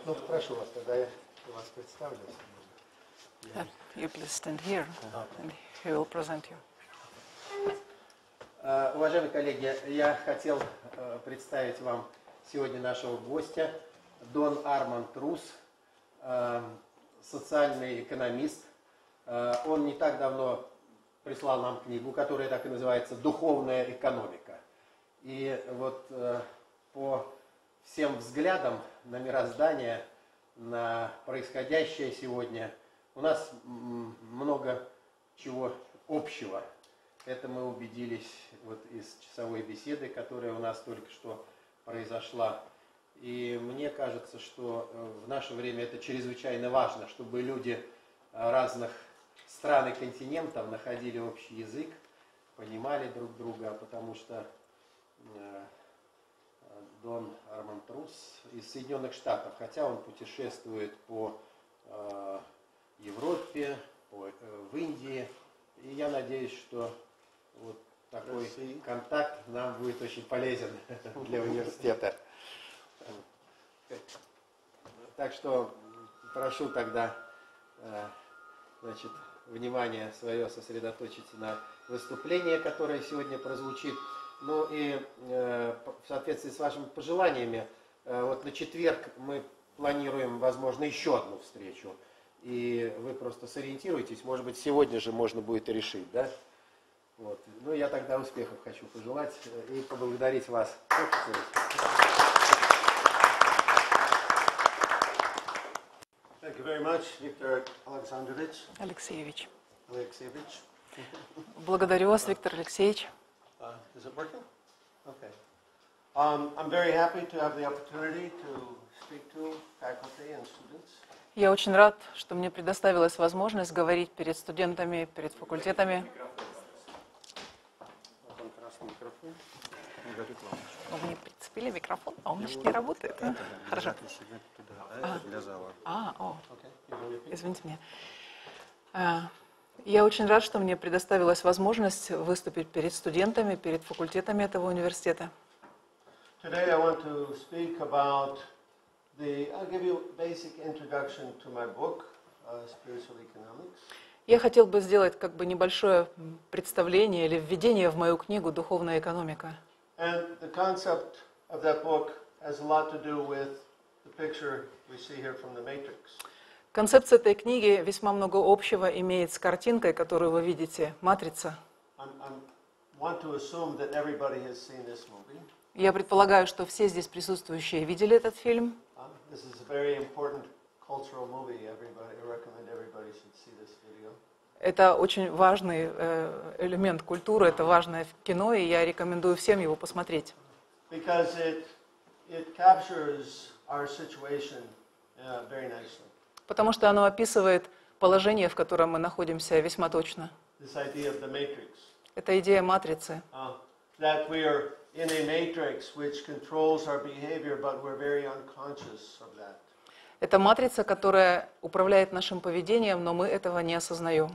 Ну, прошу вас, тогда я вас представлю. You please stand here, and he will present you. Уважаемые коллеги, я хотел представить вам сегодня нашего гостя, Дон Арманд Рус, социальный экономист. Он не так давно прислал нам книгу, которая так и называется «Духовная экономика». И вот по всем взглядам на мироздание, на происходящее сегодня, у нас много чего общего. Это мы убедились вот из часовой беседы, которая у нас только что произошла. И мне кажется, что в наше время это чрезвычайно важно, чтобы люди разных стран и континентов находили общий язык, понимали друг друга, потому что Дон Арманд Рус из Соединенных Штатов, хотя он путешествует по Европе, в Индии, и я надеюсь, что вот такой контакт нам будет очень полезен для университета. Так что прошу тогда, значит, внимание свое сосредоточить на выступлении, которое сегодня прозвучит. Ну и в соответствии с вашими пожеланиями, вот на четверг мы планируем, возможно, еще одну встречу. И вы просто сориентируйтесь, может быть, сегодня же можно будет решить, да? Вот. Ну, я тогда успехов хочу пожелать и поблагодарить вас. Thank you very much, Viktor Алексеевич. Alexeyevich. Благодарю вас, Виктор Алексеевич. Is it working? Okay. I'm very happy to have the opportunity to speak to faculty and students. Я очень рад, что мне предоставилась возможность говорить перед студентами, перед факультетами. Вы не прицепили микрофон, а он же не работает. Хорошо. Извините меня. Я очень рад, что мне предоставилась возможность выступить перед студентами, перед факультетами этого университета. Today I want to speak about I'll give you a basic introduction to my book, Spiritual Economics. Я хотел бы сделать как бы небольшое представление или введение в мою книгу «Духовная экономика». And the concept of that book has a lot to do with the picture we see here from the Matrix. Концепция этой книги весьма много общего имеет с картинкой, которую вы видите, «Матрица». Want to assume that everybody has seen this movie. Я предполагаю, что все здесь присутствующие видели этот фильм. This is a very important cultural movie. I recommend everybody should see this video. Это очень важный элемент культуры, это важное кино, и я рекомендую всем его посмотреть. Because it captures our situation very nicely. Потому что оно описывает положение, в котором мы находимся, весьма точно. This idea of the matrix. Это идея матрицы. That we are in a matrix which controls our behavior, but we're very unconscious of that. Это матрица, которая управляет нашим поведением, но мы этого не осознаем.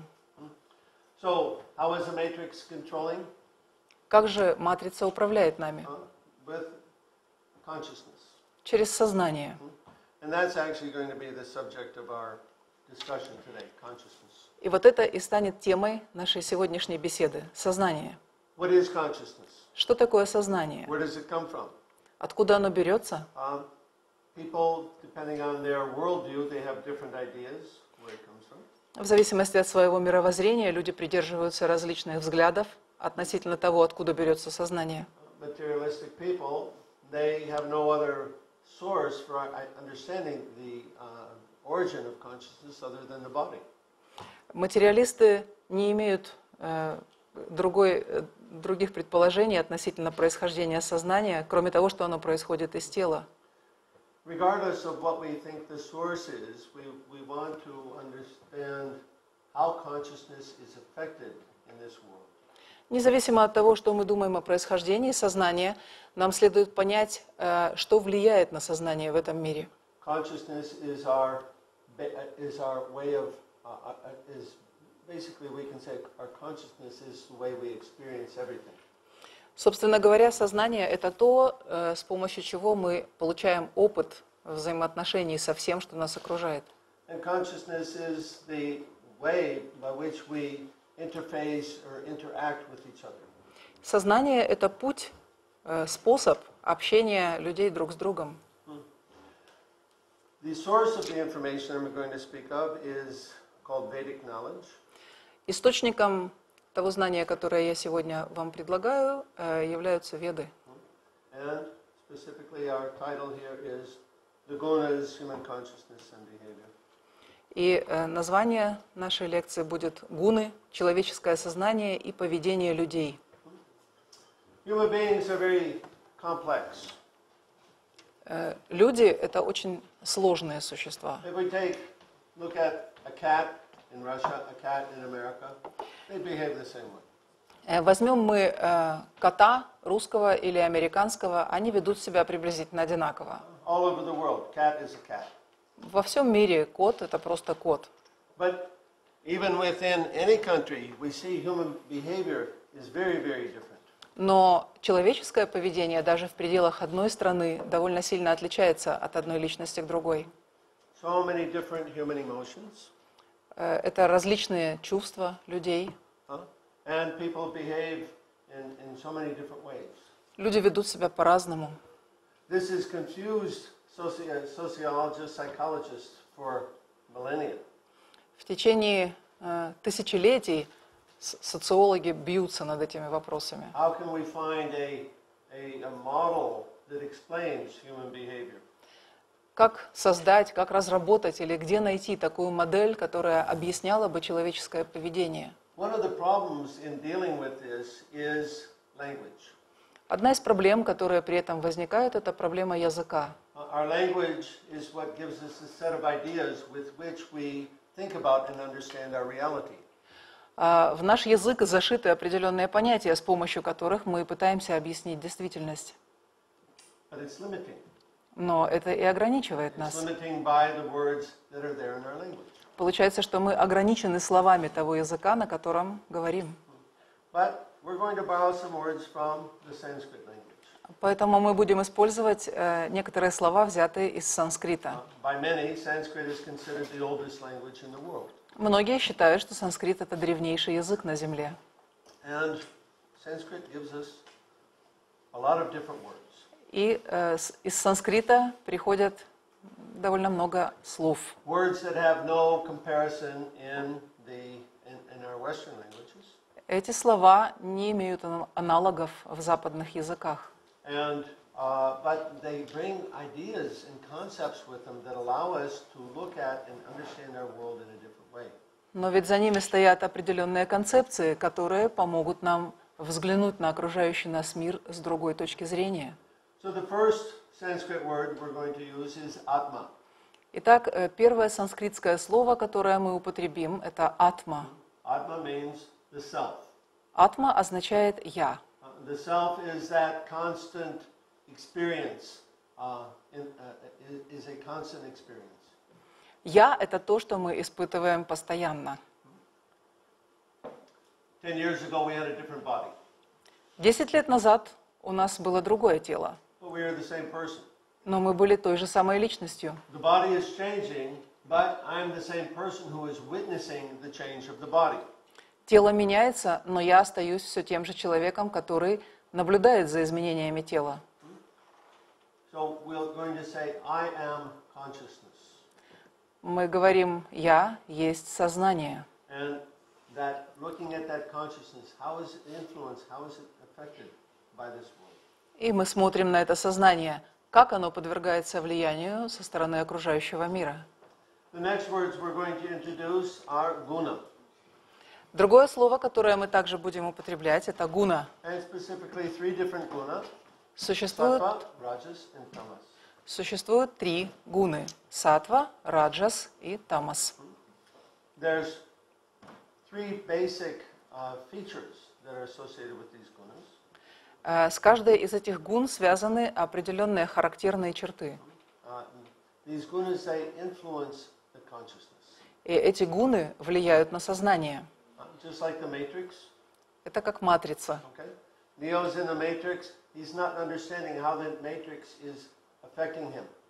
So, how is the matrix controlling? Как же матрица управляет нами? With consciousness. Через сознание. And that's actually going to be the subject of our discussion today, consciousness. И вот это и станет темой нашей сегодняшней беседы – сознание. What is consciousness? Что такое сознание? Where does it come from? Откуда оно берется? People, depending on their worldview, they have different ideas where it comes from. В зависимости от своего мировоззрения люди придерживаются различных взглядов относительно того, откуда берется сознание. Materialistic people, they have no other source for understanding the origin of consciousness other than the body. Материалисты не имеют других предположений относительно происхождения сознания, кроме того, что оно происходит из тела. Regardless of what we think the source is, we want to understand how consciousness is affected in this world. Независимо от того, что мы думаем о происхождении сознания, нам следует понять, что влияет на сознание в этом мире. Consciousness is our way of basically we can say our consciousness is the way we experience everything. Собственно говоря, сознание – это то, с помощью чего мы получаем опыт взаимоотношений со всем, что нас окружает. And consciousness is the way by which we interface or interact with each other. Сознание — это путь, способ общения людей друг с другом. The source of the information I'm going to speak of is called Vedic knowledge. Источником того знания, которое я сегодня вам предлагаю, являются Веды. And specifically our title here is The Gunas, Human Consciousness and Behavior. И название нашей лекции будет «Гуны. Человеческое сознание и поведение людей». Human beings are very complex. Люди — это очень сложные существа. If we look at a cat in Russia, a cat in America, they behave the same way. Возьмем мы кота русского или американского, они ведут себя приблизительно одинаково. All over the world, cat is a cat. Во всем мире кот — это просто кот. But even within any country, we see human behavior is very, very different. Но человеческое поведение даже в пределах одной страны довольно сильно отличается от одной личности к другой. So many different human emotions. Это различные чувства людей. And people behave in so many different ways. Люди ведут себя по-разному. This has confused sociologists, psychologists for millennia. В течение тысячелетий социологи бьются над этими вопросами. How can we find a model that explains human behavior? Как создать, как разработать или где найти такую модель, которая объясняла бы человеческое поведение? One of the problems in dealing with this is language. Одна из проблем, которые при этом возникают, это проблема языка. Our language is what gives us a set of ideas with which we think about and understand our reality. В наш язык зашиты определенные понятия, с помощью которых мы пытаемся объяснить действительность. But it's limiting. Но это и ограничивает It's нас. limiting by the words that are there in our language. Получается, что мы ограничены словами того языка, на котором говорим. But we're going to borrow some words from the Sanskrit language. Поэтому мы будем использовать некоторые слова, взятые из санскрита. By many, Sanskrit is considered the oldest language in the world. Многие считают, что санскрит — это древнейший язык на Земле. And Sanskrit gives us a lot of different words. И из санскрита приходят довольно много слов. Words that have no comparison in our Western languages. Эти слова не имеют аналогов в западных языках. But they bring ideas and concepts with them that allow us to look at and understand our world in a different way. Но ведь за ними стоят определенные концепции, которые помогут нам взглянуть на окружающий нас мир с другой точки зрения. So the first Sanskrit word we're going to use is Atma. Итак, первое санскритское слово, которое мы употребим, это атма. Atma means the self. Атма означает «я». The self is that constant experience, is a constant experience. «Я» — это то, что мы испытываем постоянно. 10 years ago we had a different body, 10 лет назад у нас было другое тело, but we are the same person. но мы были той же самой личностью. The body is changing, but I'm the same person who is witnessing the change of the body. Тело меняется, но я остаюсь все тем же человеком, который наблюдает за изменениями тела. So we're going to say, I am consciousness. Мы говорим «я есть сознание». And that looking at that consciousness, how is it influenced, how is it affected by this world? И мы смотрим на это сознание, как оно подвергается влиянию со стороны окружающего мира. The next words we're going to introduce are guna, Другое слово, которое мы также будем употреблять, это гуна. and specifically 3 different guna, Существует sattva, rajas, and tamas. Существует 3 гуны – саттва, раджас и тамас. There's 3 basic features that are associated with these gunas. С каждой из этих гун связаны определенные характерные черты. These gunas, they influence the consciousness. И эти гуны влияют на сознание. Just like the matrix, Это как матрица. okay? Neo's in the matrix, he's not understanding how the matrix is affecting him.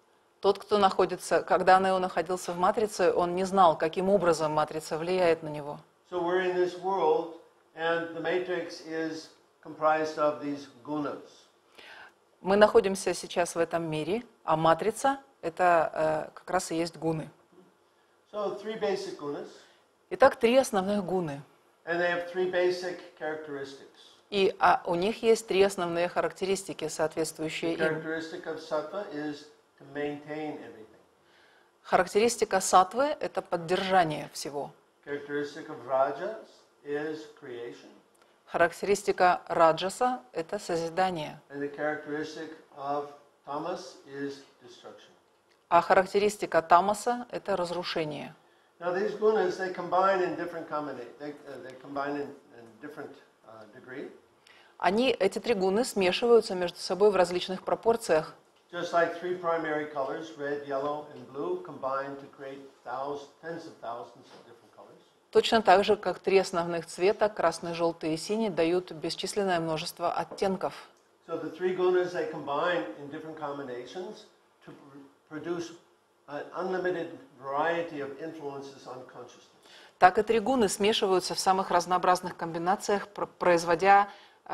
Тот, кто находится, когда Нео находился в матрице, он не знал, каким образом матрица влияет на него. So we're in this world, and the matrix is comprised of these gunas. Мы находимся сейчас в этом мире, а матрица – это как раз и есть гуны. So three basic gunas, Итак, три основных гуны. and they have three basic characteristics. И у них есть три основные характеристики, соответствующие The им. characteristic of sattva is to maintain everything. Характеристика саттвы – это поддержание всего. Characteristic of rajas is creation, Характеристика раджаса – это созидание. and the characteristic of tamas is destruction. А характеристика тамаса – это разрушение. Now these gunas, they combine in different they combine in different degree. Эти три гуны смешиваются между собой в различных пропорциях. Just like three primary colors, red, yellow, and blue, combine to create tens of thousands of different colors. Точно так же, как три основных цвета, красный, желтый и синий, дают бесчисленное множество оттенков. So the three gunas, they combine in different combinations to produce an unlimited variety of influences on consciousness. Так и три гуны смешиваются в самых разнообразных комбинациях, производя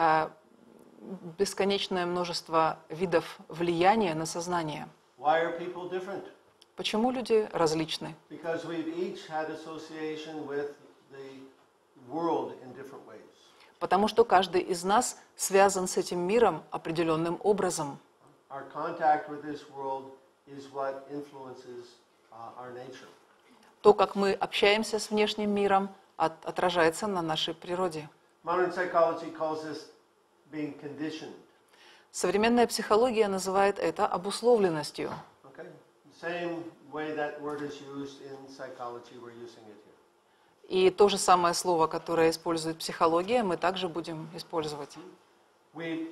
бесконечное множество видов влияния на сознание. Why are people different? Почему люди различны? Because we've each had association with the world in different ways. Потому что каждый из нас связан с этим миром определенным образом. Our contact with this world is what influences our nature. То, как мы общаемся с внешним миром, отражается на нашей природе. Modern psychology calls this being conditioned. Современная психология называет это обусловленностью. Okay? The same way that word is used in psychology, we're using it here. И то же самое слово, которое использует психология, мы также будем использовать. We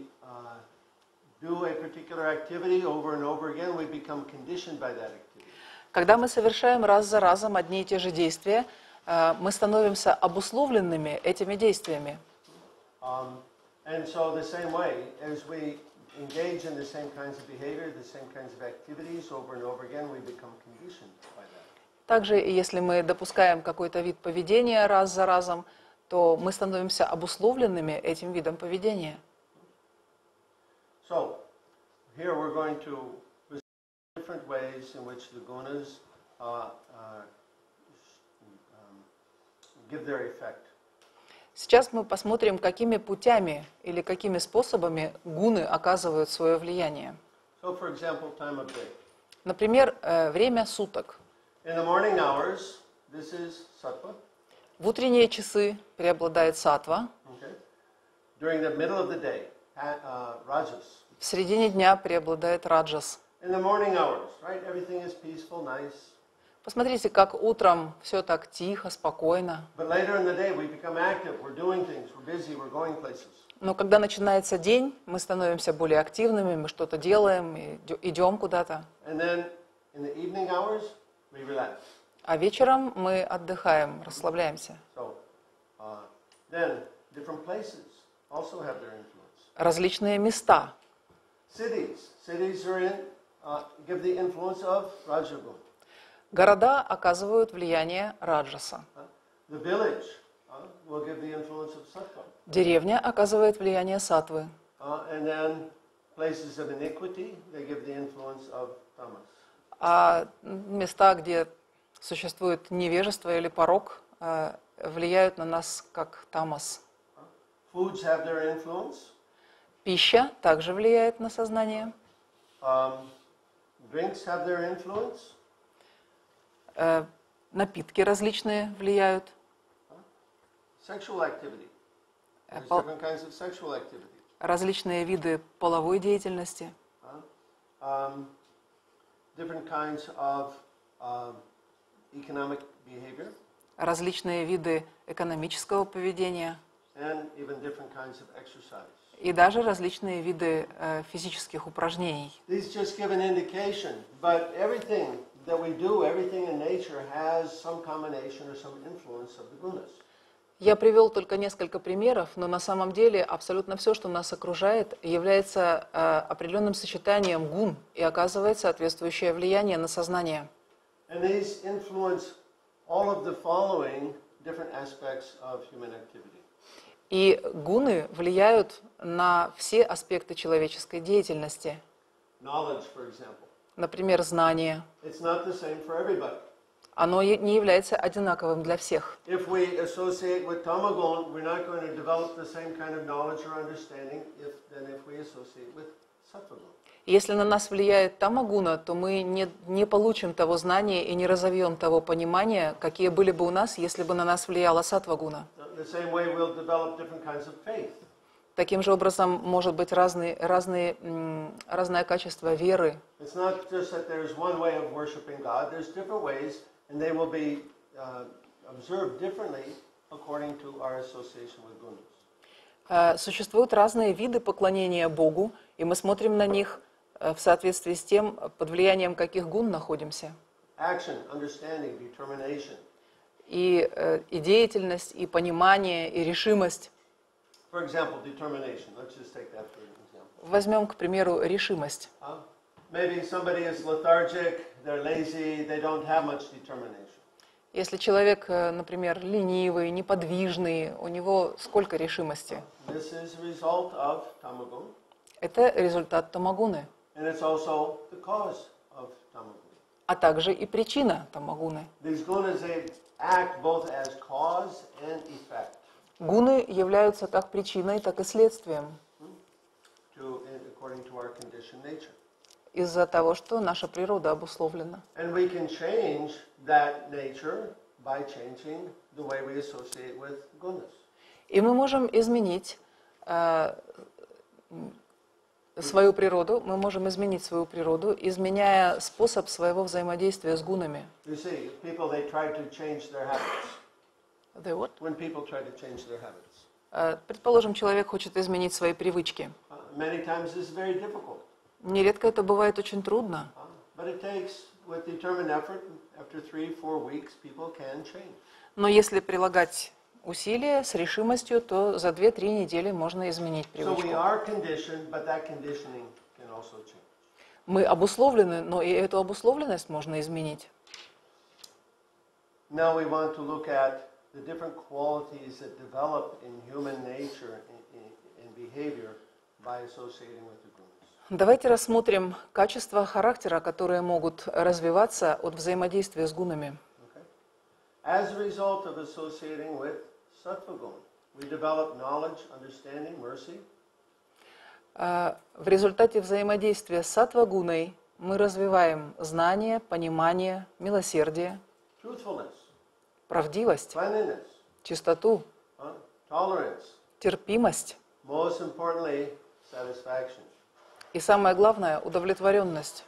do a particular activity over and over again, we become conditioned by that activity. Когда мы совершаем раз за разом одни и те же действия, мы становимся обусловленными этими действиями. And so the same way, as we engage in the same kinds of behavior, the same kinds of activities over and over again, we become conditioned by that. Также, если мы допускаем какой-то вид поведения раз за разом, то мы становимся обусловленными этим видом поведения. So, here we're going to visit different ways in which the gunas give their effect. Сейчас мы посмотрим, какими путями или какими способами гуны оказывают свое влияние. So, for example, time of day. Например, время суток. In the morning hours, this is sattva. В утренние часы преобладает саттва, Okay. During the middle of the day, rajas. в середине дня преобладает раджас. In the morning hours, right? Everything is peaceful, nice. Посмотрите, как утром все так тихо, спокойно. But later in the day, we become active. We're doing things. We're busy. We're going places. Но когда начинается день, мы становимся более активными, мы что-то делаем, идем куда-то. And then in the evening hours, we relax. А вечером мы отдыхаем, расслабляемся. So then different places also have their influence. Различные места. Cities are give the influence of Rajagun. Города оказывают влияние раджаса. The village will give the influence of Sattva. Деревня оказывает влияние саттвы. And then places of iniquity, they give the influence of Tamas. А места, где существует невежество или порок, влияют на нас как тамас. Foods have their influence. Пища также влияет на сознание. Drinks have their influence. Напитки различные влияют. Sexual activity. There's different kinds of sexual activity. Различные виды половой деятельности. Different kinds of economic behavior. Различные виды экономического поведения. And even different kinds of exercise. И даже различные виды физических упражнений. These just give an indication, but everything that we do, everything in nature has some combination or some influence of the gunas. Я привел только несколько примеров, но на самом деле абсолютно все, что нас окружает, является определенным сочетанием гун и оказывает соответствующее влияние на сознание. And these influence all of the following different aspects of human activity. И гуны влияют на все аспекты человеческой деятельности. Knowledge, for example. Например, знание. It's not the same for everybody. Оно не является одинаковым для всех. If we associate with tamagun, we're not going to develop the same kind of knowledge or understanding than if we associate with sattvagun. Если на нас влияет тамагуна, то мы не получим того знания и не разовьем того понимания, какие были бы у нас, если бы на нас влияла саттвагуна. The same way we'll develop different kinds of faith. Таким же образом, может быть разное качество веры. It's not just that there's one way of worshiping God, there's different ways, and they will be observed differently according to our association with gunas. Существуют разные виды поклонения Богу, и мы смотрим на них в соответствии с тем, под влиянием каких гун находимся. Action, understanding, determination. И деятельность, и понимание, и решимость. For example, determination. Let's just take that for an example. Возьмем, к примеру, решимость. Maybe somebody is lethargic, they're lazy, they don't have much determination. Если человек, например, ленивый, неподвижный, у него сколько решимости? This is a result of tamagun, Это результат тамагуны, and it's also the cause of tamagun. а также и причина тамагуны. These gunas, they act both as cause and effect Гуны являются как причиной, так и следствием according to our conditioned nature. из-за того, что наша природа обусловлена. And we can change that nature by changing the way we associate with gunas. И мы можем изменить свою природу, изменяя способ своего взаимодействия с гунами. You see, people, they try to change their habits. They what? When people try to change their habits. Предположим, человек хочет изменить свои привычки. Many times this is very difficult. Нередко это бывает очень трудно. But it takes, with determined effort, after 3-4 weeks, people can change. Но если прилагать усилия с решимостью, то за 2-3 недели можно изменить So we привычку. are conditioned, but that conditioning can also change. Мы обусловлены, но и эту обусловленность можно изменить. Now we want to look at the different qualities that develop in human nature and behavior by associating with the gunas. Давайте рассмотрим качества характера, которые могут развиваться от взаимодействия с гунами. Okay? As a result of associating with sattva-gun, we develop knowledge, understanding, mercy. В результате взаимодействия с саттва-гуной мы развиваем знание, понимание, милосердие, Truthfulness, правдивость, cleanliness, чистоту, tolerance, терпимость most importantly, satisfaction. и, самое главное, удовлетворенность.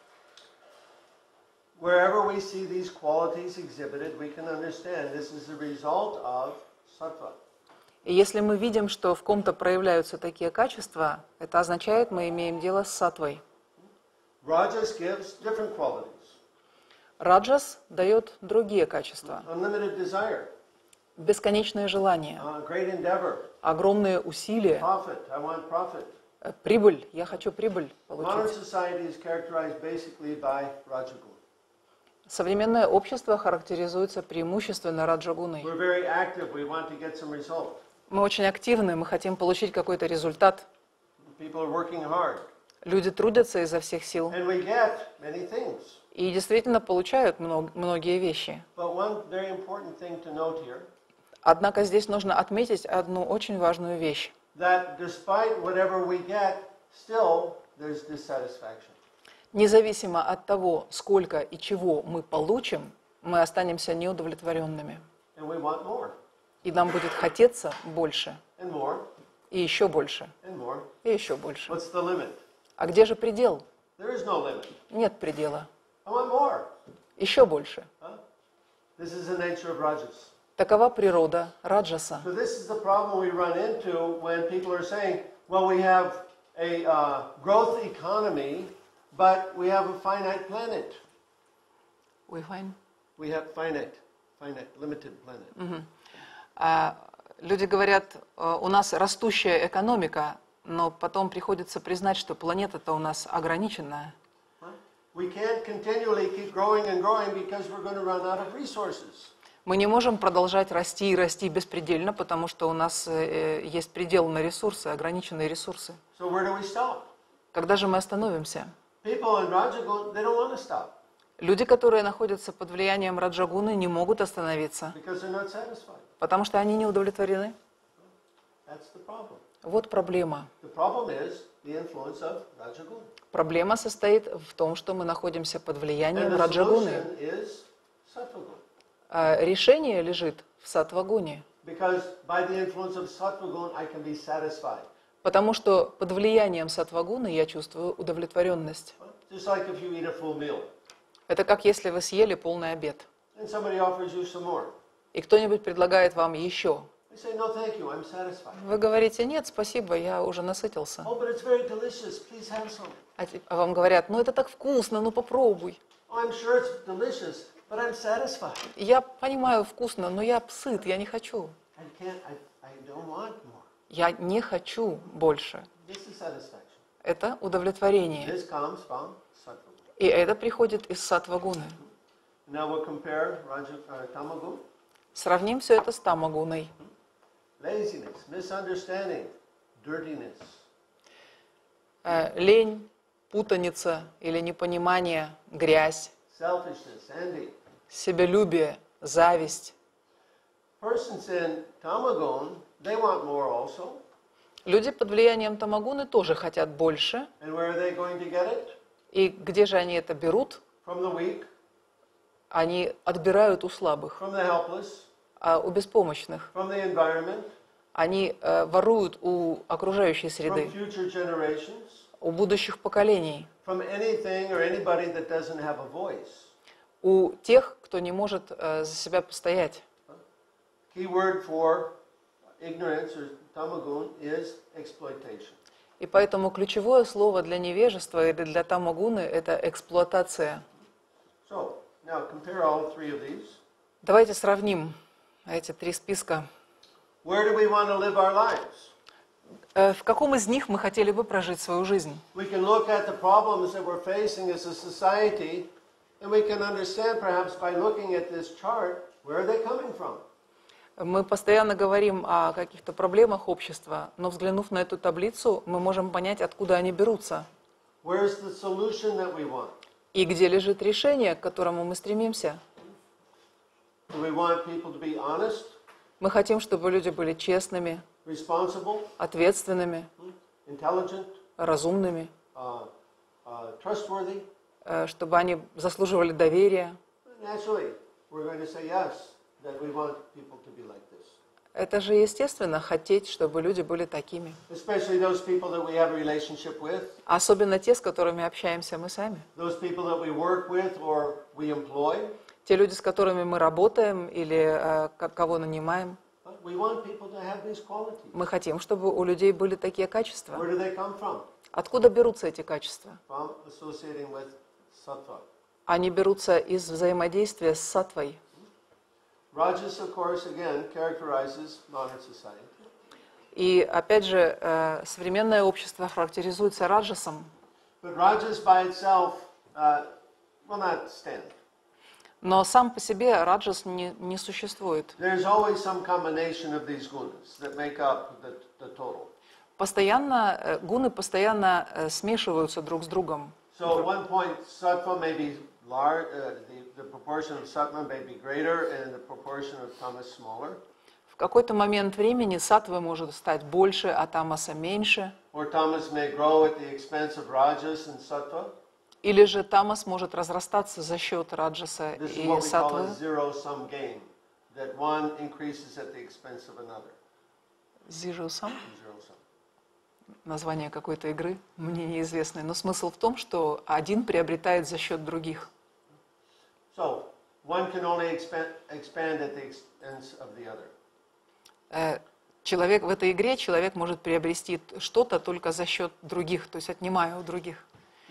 Wherever we see these qualities exhibited, we can understand this is the result of sattva. И если мы видим, что в ком-то проявляются такие качества, это означает, мы имеем дело с саттвой. Rajas gives different qualities. Раджас дает другие качества. Unlimited desire, Бесконечное желание, great endeavor, огромные усилия, profit, I want profit. прибыль, я хочу прибыль Modern получить. society is characterized basically by rajagun. Современное общество характеризуется преимущественно раджагуной. We're very active, we want to get some result. Мы очень активны, мы хотим получить какой-то результат. People are working hard, Люди трудятся изо всех сил and we get many things. и действительно получают многие вещи. But one very important thing to note here, Однако здесь нужно отметить одну очень важную вещь. that despite whatever we get, still there's dissatisfaction. Независимо от того, сколько и чего мы получим, мы останемся неудовлетворенными. And we want more, И нам будет хотеться больше, and more, и еще больше, and more. и еще больше. What's the limit? А где же предел? There is no limit. Нет предела. I want more. Еще больше. This is the nature of rajas. Такова природа раджаса. So this is the problem we run into when people are saying, well, we have a growth economy, but we have a finite planet. We have finite, limited planet. Люди говорят, у нас растущая экономика, но потом приходится признать, что планета-то у нас ограниченная. We can't continually keep growing and growing because we're going to run out of resources. Мы не можем продолжать расти и расти беспредельно, потому что у нас есть предел на ресурсы, ограниченные ресурсы. So where do we stop? Когда же мы остановимся? People in Rajagun, they don't want to stop Люди, которые находятся под влиянием Раджагуны, не могут остановиться, because they're not satisfied. потому что они не удовлетворены. That's the problem. Вот проблема. The problem is the influence of Rajagun. Проблема состоит в том, что мы находимся под And влиянием the Раджагуны. solution is Sattvagun. А решение лежит в Саттвагуне, Because by the influence of Sattvagun, I can be satisfied. потому что под влиянием Саттвагуны я чувствую удовлетворенность. Just like if you eat a full meal Это как если вы съели полный обед, and somebody offers you some more. и кто-нибудь предлагает вам еще. You say, no, thank you, I'm satisfied. Вы говорите: нет, спасибо, я уже насытился. Oh, but it's very delicious, please have some. А вам говорят: ну это так вкусно, ну попробуй. Oh, I'm sure it's delicious, but I'm satisfied. Я понимаю, вкусно, но я сыт, я не хочу. I don't want more. Я не хочу больше. This is satisfaction. Это удовлетворение. This comes from Sattvagun. И это приходит из Саттвагуны. Now we'll compare Tamagun. Сравним все это с Тамагуной. Laziness, misunderstanding, dirtiness. Лень, путаница или непонимание, грязь, Selfishness, envy. себялюбие, зависть. Persons in Tamagun, they want more also. Люди под влиянием Тамагуны тоже хотят больше. And where are they going to get it? И где же они это берут? From the weak, Они отбирают у слабых, from the helpless, у беспомощных. from the environment, Они воруют у окружающей from среды, future generations, у будущих поколений, from anything or anybody that doesn't have a voice. у тех, кто не может за себя постоять. Key word for ignorance or Tamagun is exploitation. И поэтому ключевое слово для невежества или для Тамагуны – это эксплуатация. So, now compare all three of these. Давайте сравним эти три списка. Where do we want to live our lives? В каком из них мы хотели бы прожить свою жизнь? We can look at the problems that we're facing as a society, and we can understand perhaps by looking at this chart, where are they coming from? Мы постоянно говорим о каких-то проблемах общества, но взглянув на эту таблицу, мы можем понять, откуда они берутся. Where's the solution that we want? И где лежит решение, к которому мы стремимся. Do we want people to be honest, Мы хотим, чтобы люди были честными, responsible, ответственными, intelligent, разумными, trustworthy? чтобы они заслуживали доверия. Naturally, we're going to say yes, that we want people to be like this. Это же естественно, хотеть, чтобы люди были такими. Especially those people that we have a relationship with, Особенно те, с которыми общаемся мы сами. those people that we work with or we employ. Те люди, с которыми мы работаем или кого нанимаем. We want people to have these qualities. Мы хотим, чтобы у людей были такие качества. Where do they come from? Откуда берутся эти качества? From associating with sattva. Они берутся из взаимодействия с саттвой. Rajas, of course, again, characterizes modern society. И опять же, современное общество характеризуется раджасом. But rajas by itself will not stand. Но сам по себе раджас не существует. There's always some combination of these gunas that make up the total. Постоянно, гуны постоянно смешиваются друг с другом. So at one point, sattva may be large, the proportion of sattva may be greater and the proportion of tamas smaller. В какой-то момент времени саттвы может стать больше, а тамаса меньше. Or tamas may grow at the expense of rajas and sattva. Или же тамас может разрастаться за счет раджаса This is и what we call саттвы. a zero-sum game, that one increases at the expense of another. Зижусам? Zero-sum. Название какой-то игры, мне неизвестное. Но смысл в том, что один приобретает за счет других. So, one can only expand at the expense of the other. Человек в этой игре, человек может приобрести что-то только за счет других, то есть отнимая у других.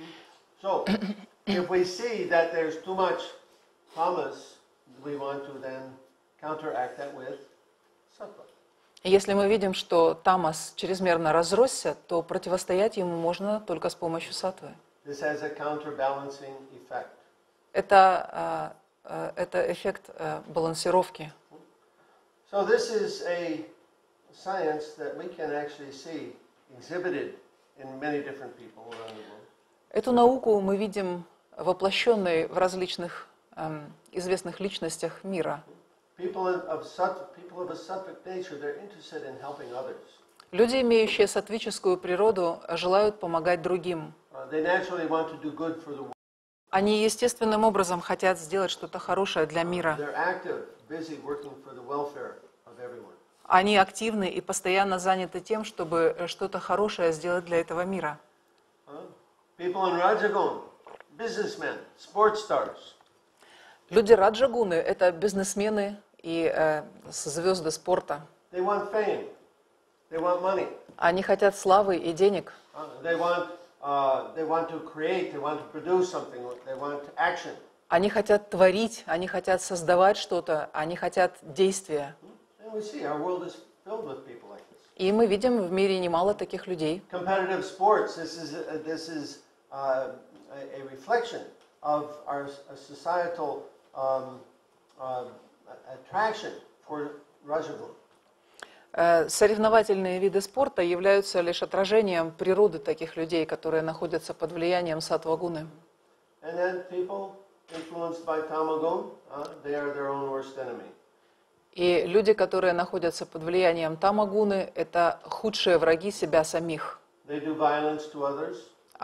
So, if we see that there's too much tamas, we want to then counteract that with sattva. Если мы видим, что тамас чрезмерно разросся, то противостоять ему можно только с помощью саттвы. This has a counterbalancing effect. Это эффект балансировки. So this is a science that we can actually see exhibited in many different people around the world. Эту науку мы видим воплощенной в различных известных личностях мира. People of a sattvic nature, they're interested in helping others. Люди, имеющие саттвическую природу, желают помогать другим. They naturally want to do good for the world. Они естественным образом хотят сделать что-то хорошее для мира. They're active, busy working for the welfare of everyone. Они активны и постоянно заняты тем, чтобы что-то хорошее сделать для этого мира. People in Rajagun, businessmen, sports stars. Люди Раджагуны – это бизнесмены и звезды спорта. They want fame. They want money. Они хотят славы и денег. They want to create. They want to produce something. They want action. Они хотят творить, они хотят создавать что-то, они хотят действия. And we see our world is filled with people like this. И мы видим в мире немало таких людей. Competitive sports. This is a reflection of our societal attraction for Rajagun. Соревновательные виды спорта являются лишь отражением природы таких людей, которые находятся под влиянием саттвагуны. And then people influenced by Tamagun, they are their own worst enemy. И люди, которые находятся под влиянием тамагуны, это худшие враги себя самих. They do violence to others.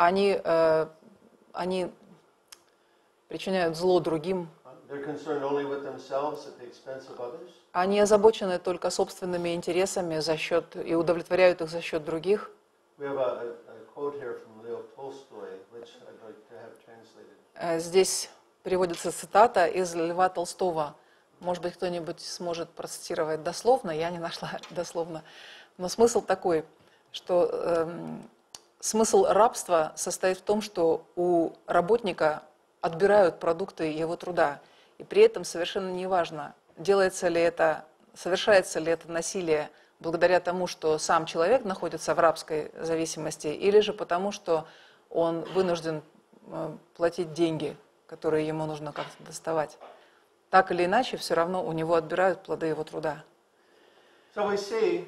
Они причиняют зло другим. They're concerned only with themselves at the expense of others. Они озабочены только собственными интересами и удовлетворяют их за счет других. We have a quote here from Leo Tolstoy, which I'd like to have translated. Здесь приводится цитата из Льва Толстого. Может быть, кто-нибудь сможет процитировать дословно, я не нашла дословно. Но смысл такой, что смысл рабства состоит в том, что у работника отбирают продукты его труда. И при этом совершенно неважно, совершается ли это насилие благодаря тому, что сам человек находится в рабской зависимости, или же потому, что он вынужден платить деньги, которые ему нужно как-то доставать. Так или иначе, все равно у него отбирают плоды его труда. So we see,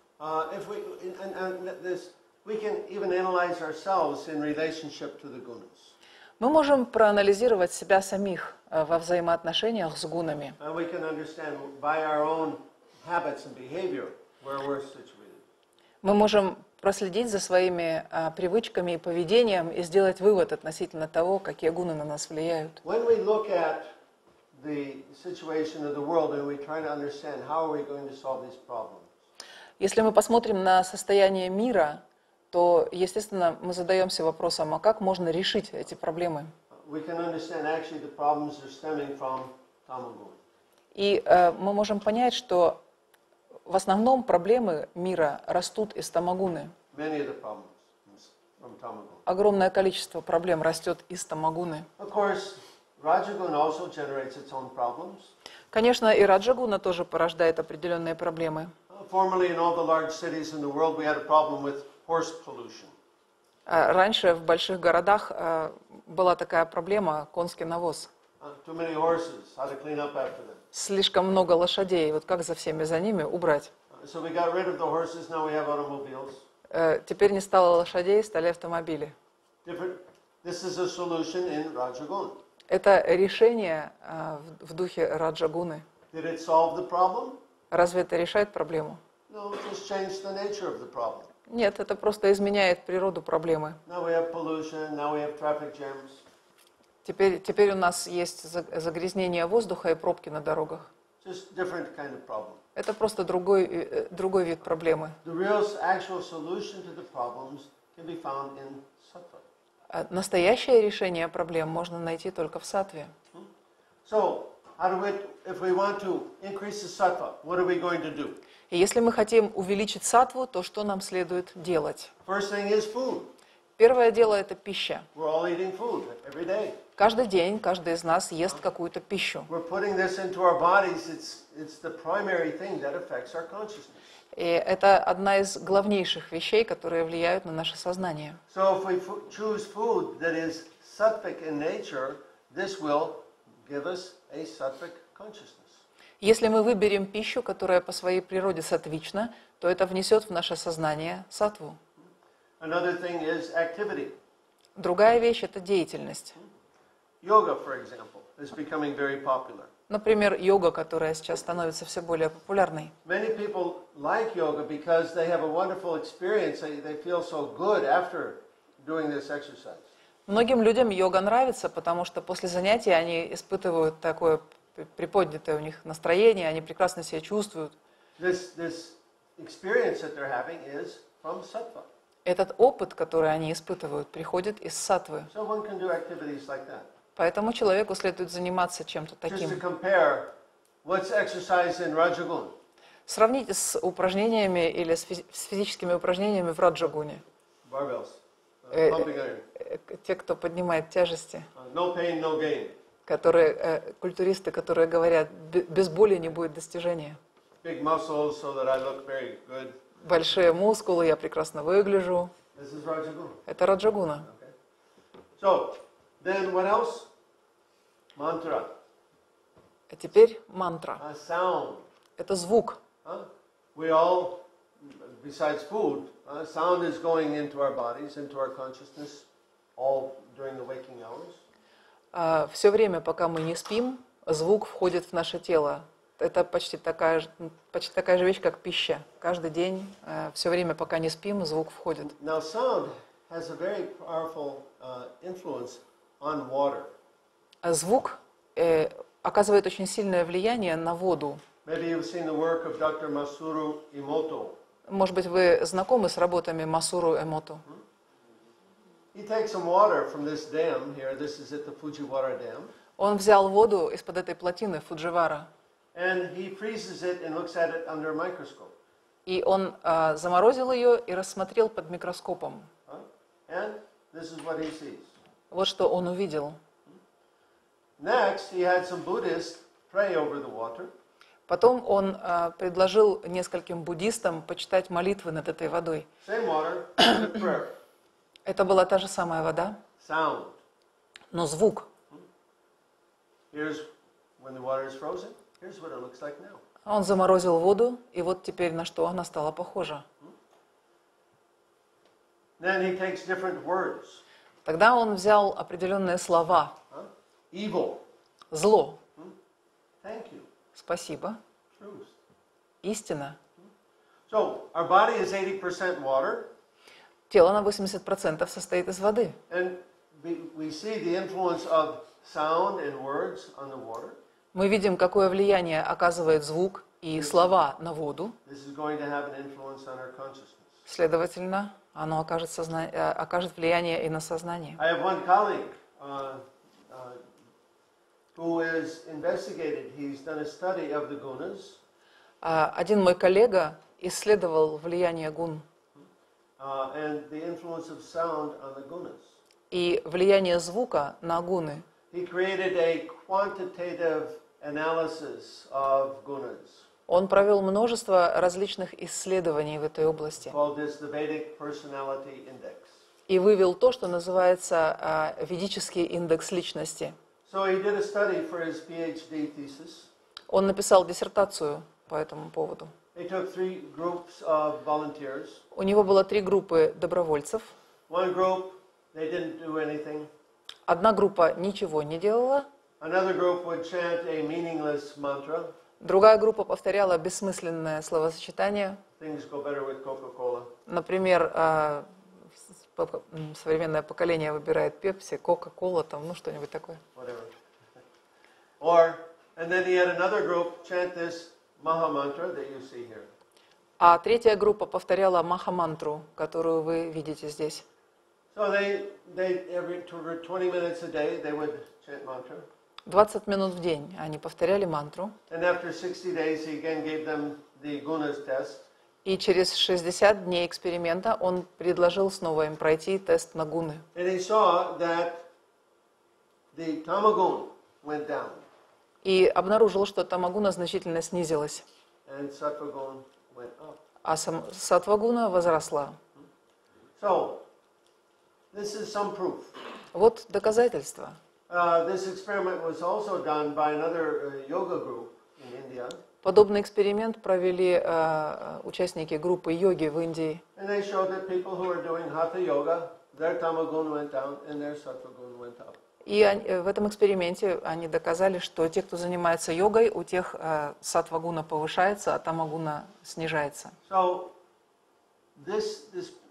we can even analyze ourselves in relationship to the gunas. Мы можем проанализировать себя самих во взаимоотношениях с гунами. We can understand by our own habits and behavior where we're situated. Мы можем проследить за своими привычками и поведением и сделать вывод относительно того, какие гуны на нас влияют. When we look at the situation of the world and we try to understand how are we going to solve these problems. Если мы посмотрим на состояние мира, то, естественно, мы задаемся вопросом, а как можно решить эти проблемы? We can understand actually the problems are stemming from Tamagun. И мы можем понять, что в основном проблемы мира растут из тамагуны. Many of the problems from Tamagun. Огромное количество проблем растет из тамагуны. Of course, Rajagun also generates its own problems. Конечно, и раджагуна тоже порождает определенные проблемы. Formerly, in all the large cities in the world, we had a problem with horse pollution. Раньше в больших городах была такая проблема – конский навоз. Too many horses, how to clean up after them. Слишком много лошадей, вот как за всеми за ними убрать? So we got rid of the horses, now we have automobiles. Теперь не стало лошадей, стали автомобили. This is a solution in Rajagun. Это решение в духе раджагуны. Did it solve the problem? Разве это решает проблему? No, it just changed the nature of the problem. Нет, это просто изменяет природу проблемы. Now we have pollution, now we have traffic jams. Теперь у нас есть загрязнение воздуха и пробки на дорогах. Just different kind of problem. Это просто другой вид проблемы. The real actual solution to the problems can be found in sattva. Настоящее решение проблем можно найти только в саттве. So, if we want to increase the sattva, what are we going to do? И если мы хотим увеличить саттву, то что нам следует делать? First thing is food. Первое дело – это пища. We're all eating food every day. Каждый день каждый из нас ест какую-то пищу. We're putting this into our bodies. It's the primary thing that affects our consciousness. И это одна из главнейших вещей, которые влияют на наше сознание. So if we choose food that is sattvic in nature, this will give us a sattvic consciousness. Если мы выберем пищу, которая по своей природе саттвична, то это внесет в наше сознание саттву. Another thing is activity. Другая вещь – это деятельность. Yoga, for example, is becoming very popular. Например, йога, которая сейчас становится все более популярной. Many people like yoga because they have a wonderful experience. They feel so good after doing this exercise. Многим людям йога нравится, потому что после занятий они испытывают такое приподнятое у них настроение, они прекрасно себя чувствуют. This experience that they're having is from sattva. Этот опыт, который они испытывают, приходит из саттвы. So one can do activities like that. Поэтому человеку следует заниматься чем-то Just to таким. compare, what's exercise in Rajagun? Сравните с упражнениями или с физическими упражнениями в раджагуне. Barbells, pumping iron. Те, кто поднимает тяжести, No pain, no gain. культуристы, которые говорят, без боли не будет достижения. Big muscles so that I look very good. Большие мускулы, я прекрасно выгляжу. This is Rajagun. Это раджагуна. Okay. So, then what else? Mantra. А теперь мантра. Sound. Это звук. We all, besides food, sound is going into our bodies, into our consciousness, all during the waking hours. Все время, пока мы не спим, звук входит в наше тело. Это почти такая же вещь, как пища. Каждый день, все время, пока не спим, звук входит. Now, sound has a very powerful influence on water. Звук оказывает очень сильное влияние на воду. Maybe you've seen the work of Dr. Masaru Emoto. Может быть, вы знакомы с работами Масуру Эмото? He takes some water from this dam here. This is at the Fujiwara Dam. Он взял воду из-под этой плотины Фудживара, And he freezes it and looks at it under a microscope. и он заморозил ее и рассмотрел под микроскопом. And this is what he sees. Вот что он увидел. Next, he had some Buddhists pray over the water. Потом он предложил нескольким буддистам почитать молитвы над этой водой. Same water, but prayer. Это была та же самая вода, Sound. но звук. Here's when the water is frozen. Here's what it looks like now. Он заморозил воду, и вот теперь на что она стала похожа. Then he takes different words. Тогда он взял определенные слова. Evil. Зло. Thank you. Спасибо. Truth. Истина. So our body is 80% water, Тело на 80% состоит из воды. and we see the influence of sound and words on the water. Мы видим, какое влияние оказывает звук и слова на воду. This is going to have an influence on our consciousness. Следовательно, оно окажет влияние и на сознание. I have one colleague who is investigated. He's done a study of the gunas, Один мой коллега исследовал влияние гун and the influence of sound on the gunas. и влияние звука на гуны. He created a quantitative analysis of gunas. Он провел множество различных исследований в этой области Called this the Vedic Personality Index. и вывел то, что называется ведический индекс личности. So he did a study for his PhD thesis. Он написал диссертацию по этому поводу. They took 3 groups of volunteers. У него было 3 группы добровольцев. One group, they didn't do anything. Одна группа ничего не делала, Another group would chant a meaningless mantra. другая группа повторяла бессмысленное словосочетание. Things go better with Coca-Cola. Например, современное поколение выбирает пепси, кока-кола, там, ну что-нибудь такое. Whatever. And then he had another group chant this Maha mantra that you see here. А третья группа повторяла маха-мантру, которую вы видите здесь. So they every 20 minutes a day they would chant mantra. 20 минут в день они повторяли мантру. And after 60 days he again gave them the gunas test. И через 60 дней эксперимента он предложил снова им пройти тест на гуны. And he saw that the tamagun went down И обнаружил, что тамагуна значительно снизилась, and sattvagun went up. а саттвагуна возросла. So, this is some proof. Вот доказательство. This experiment was also done by another yoga group in India. Подобный эксперимент провели участники группы йоги в Индии. And they showed that people who were doing hatha yoga, their tamagun went down and their sattvagun went up. И в этом эксперименте они доказали, что те, кто занимается йогой, у тех саттвагуна повышается, а тамагуна снижается. So, this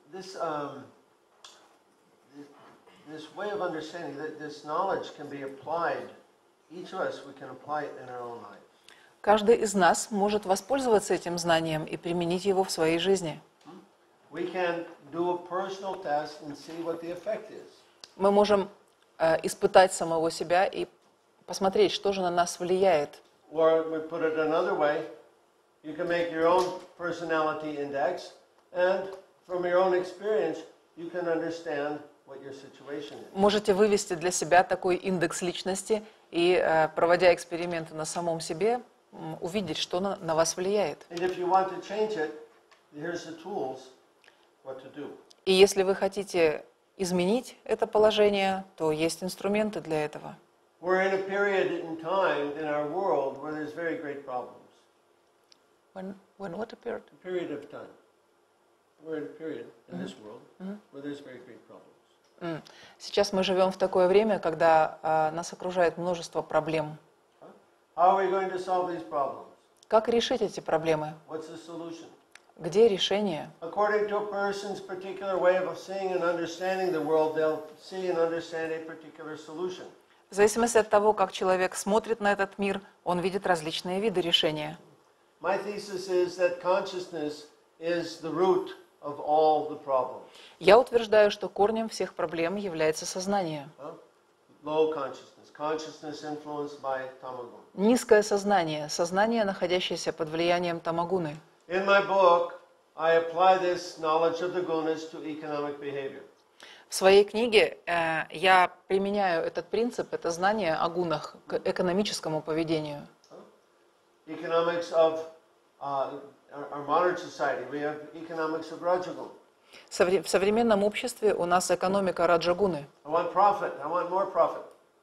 way of understanding, this knowledge can be applied. Each of us, we can apply it in our own lives. Каждый из нас может воспользоваться этим знанием и применить его в своей жизни. We can do a personal test and see what the effect is. Мы можем испытать самого себя и посмотреть, что же на нас влияет. Or we put it another way, you can make your own personality index, and from your own experience, you can understand what your situation is. Можете вывести для себя такой индекс личности и, проводя эксперименты на самом себе, увидеть, что на вас влияет. And if you want to change it, here's the tools what to do. И если вы хотите изменить это положение, то есть инструменты для этого. We're in a period in time in our world where there's very great problems. When what appeared? A period of time. We're in a period in this world where there's very great problems. Сейчас мы живем в такое время, когда нас окружает множество проблем. How are we going to solve these problems? Как решить эти проблемы? What's the solution? Где решение? According to a person's particular way of seeing and understanding the world, they'll see and understand a particular solution. В зависимости от того, как человек смотрит на этот мир, он видит различные виды решения. My thesis is that consciousness is the root of all the problems. Я утверждаю, что корнем всех проблем является сознание. Low consciousness, consciousness influenced by tamagun. Низкое сознание, сознание, находящееся под влиянием тамагуны. In my book, I apply this knowledge of the gunas to economic behavior. В своей книге я применяю этот принцип, это знание о гунах к экономическому поведению. Economics of our modern society, we have economics of Rajagun. В современном обществе у нас экономика раджагуны. I want profit, I want more profit.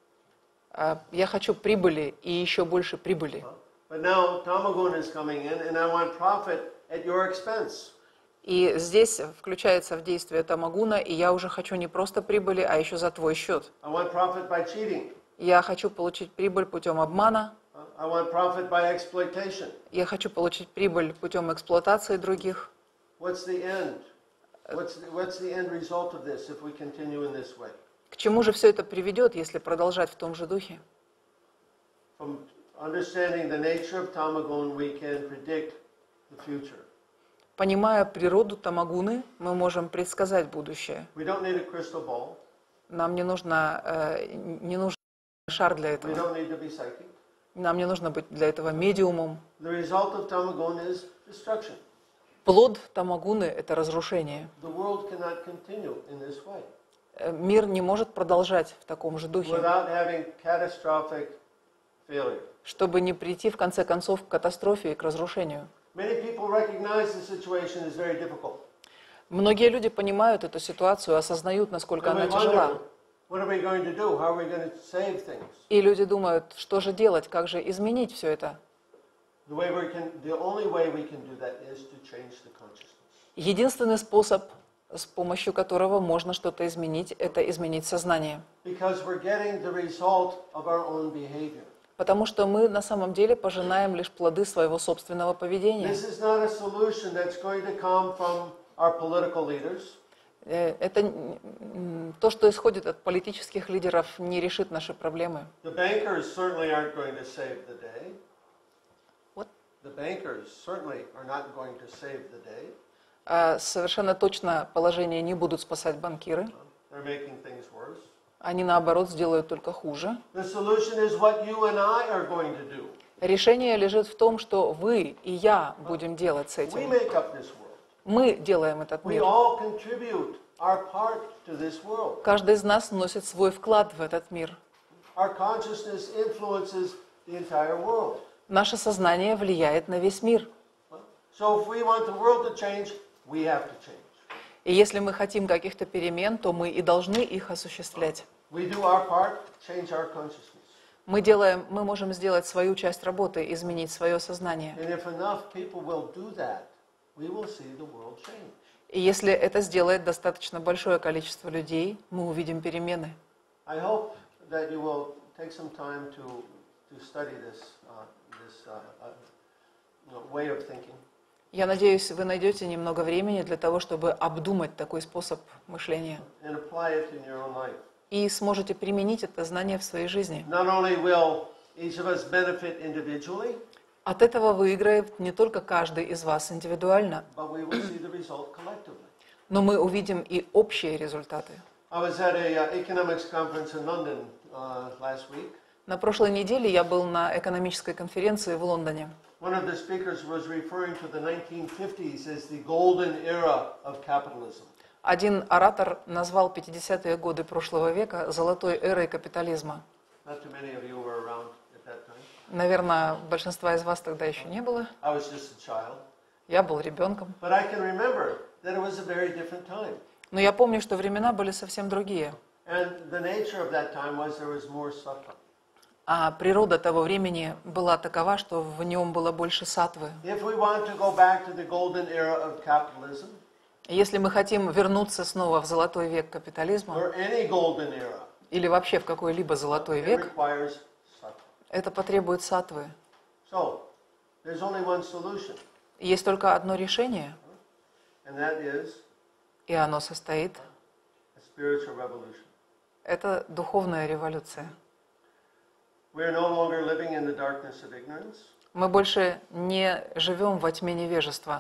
Я хочу прибыли и еще больше прибыли. But now tamagun is coming in and I want profit at your expense. И здесь включается в действие тамагуна, и я уже хочу не просто прибыли, а еще за твой счет. I want profit by cheating. Я хочу получить прибыль путем обмана. I want profit by exploitation. Я хочу получить прибыль путем эксплуатации других. What's the end? What's the end result of this if we continue in this way? К чему же все это приведет, если продолжать в том же духе? From understanding the nature of tamagun, we can predict the future. Понимая природу тамагуны, мы можем предсказать будущее. We don't need a crystal ball. Нам не нужен шар для We этого. don't need to be psychic. Нам не нужно быть для этого медиумом. The result of tamagun is destruction. Плод тамагуны – это разрушение. The world cannot continue in this way Мир не может продолжать в таком же духе, without having catastrophic failure. чтобы не прийти в конце концов к катастрофе и к разрушению. Many people recognize the situation is very difficult. Многие люди понимают эту ситуацию, осознают, насколько And она we тяжела. wonder, what are we going to do? How are we going to save things? И люди думают, что же делать, как же изменить все это. The only way we can do that is to change the consciousness. Единственный способ, с помощью которого можно что-то изменить, это изменить сознание. Because we're getting the result of our own behavior. Потому что мы на самом деле пожинаем лишь плоды своего собственного поведения. This is not a solution that's going to come from our political leaders. Это то, что исходит от политических лидеров, не решит наши проблемы. The bankers certainly aren't going to save the day. What? The bankers certainly are not going to save the day. Совершенно точно положение не будут спасать банкиры. They're making things worse. Они, наоборот, сделают только хуже. The solution is what you and I are going to do. Решение лежит в том, что вы и я будем делать с We этим. make up this world. Мы делаем этот We мир. all contribute our part to this world. Каждый из нас вносит свой вклад в этот мир. Our consciousness influences the entire world. Наше сознание влияет на весь мир. So if we want the world to change, we have to change. И если мы хотим каких-то перемен, то мы и должны их осуществлять. We do our part, change our consciousness. Мы можем сделать свою часть работы, изменить свое сознание. And if enough people will do that, we will see the world change. И если это сделает достаточно большое количество людей, мы увидим перемены. I hope that you will take some time to study this way of thinking. Я надеюсь, вы найдете немного времени для того, чтобы обдумать такой способ мышления And apply it in your own life. и сможете применить это знание в своей жизни. Not only will each of us benefit individually, От этого выиграет не только каждый из вас индивидуально, but we will see the result collectively. но мы увидим и общие результаты. I was at a economics conference in London last week. На прошлой неделе я был на экономической конференции в Лондоне. One of the speakers was referring to the 1950s as the golden era of capitalism. Один оратор назвал 50-е годы прошлого века золотой эрой капитализма. Not too many of you were around at that time. Наверное, большинства из вас тогда еще не было. I was just a child. Я был ребенком. But I can remember that it was a very different time. Но я помню, что времена были совсем другие. And the nature of that time was there was more sattva. А природа того времени была такова, что в нем было больше саттвы. If we want to go back to the golden era of capitalism, Если мы хотим вернуться снова в золотой век капитализма, or any golden era, или вообще в какой-либо золотой it век, requires sattva. это потребует саттвы. So, there's only one solution, Есть только одно решение, and that is и оно состоит, a spiritual revolution. это духовная революция. We are no longer living in the darkness of ignorance. Мы больше не живем во тьме невежества.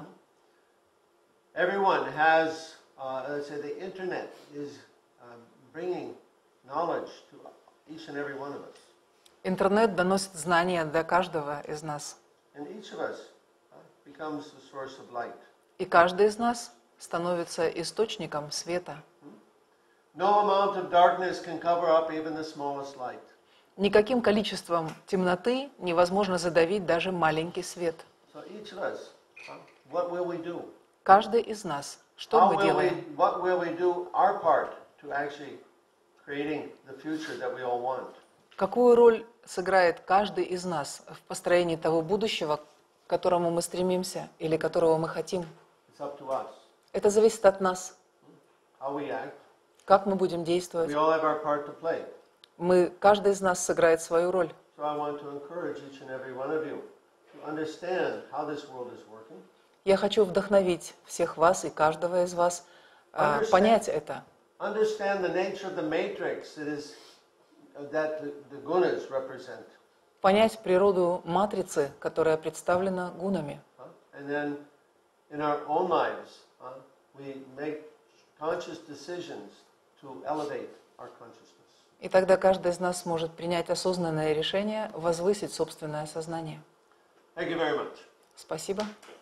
Everyone has, let's say, the internet is bringing knowledge to each and every one of us. Интернет доносит знания до каждого из нас. And each of us becomes the source of light. И каждый из нас становится источником света. No amount of darkness can cover up even the smallest light. Никаким количеством темноты невозможно задавить даже маленький свет. So each of us, what will we do? Каждый из нас, что мы делаем? What will we do our part to actually creating the future that we all want? Какую роль сыграет каждый из нас в построении того будущего, к которому мы стремимся или которого мы хотим? It's up to us. Это зависит от нас, How we act. как мы будем действовать. We all have our part to play. Каждый из нас сыграет свою роль. So I want to encourage each and every one of you to understand how this world is working. Я хочу вдохновить всех вас и каждого из вас понять это. Understand the nature of the matrix that the gunas represent. Понять природу матрицы, которая представлена гунами. And then in our own lives, we make conscious decisions to elevate our consciousness. И тогда каждый из нас сможет принять осознанное решение возвысить собственное сознание. Thank you very much. Спасибо.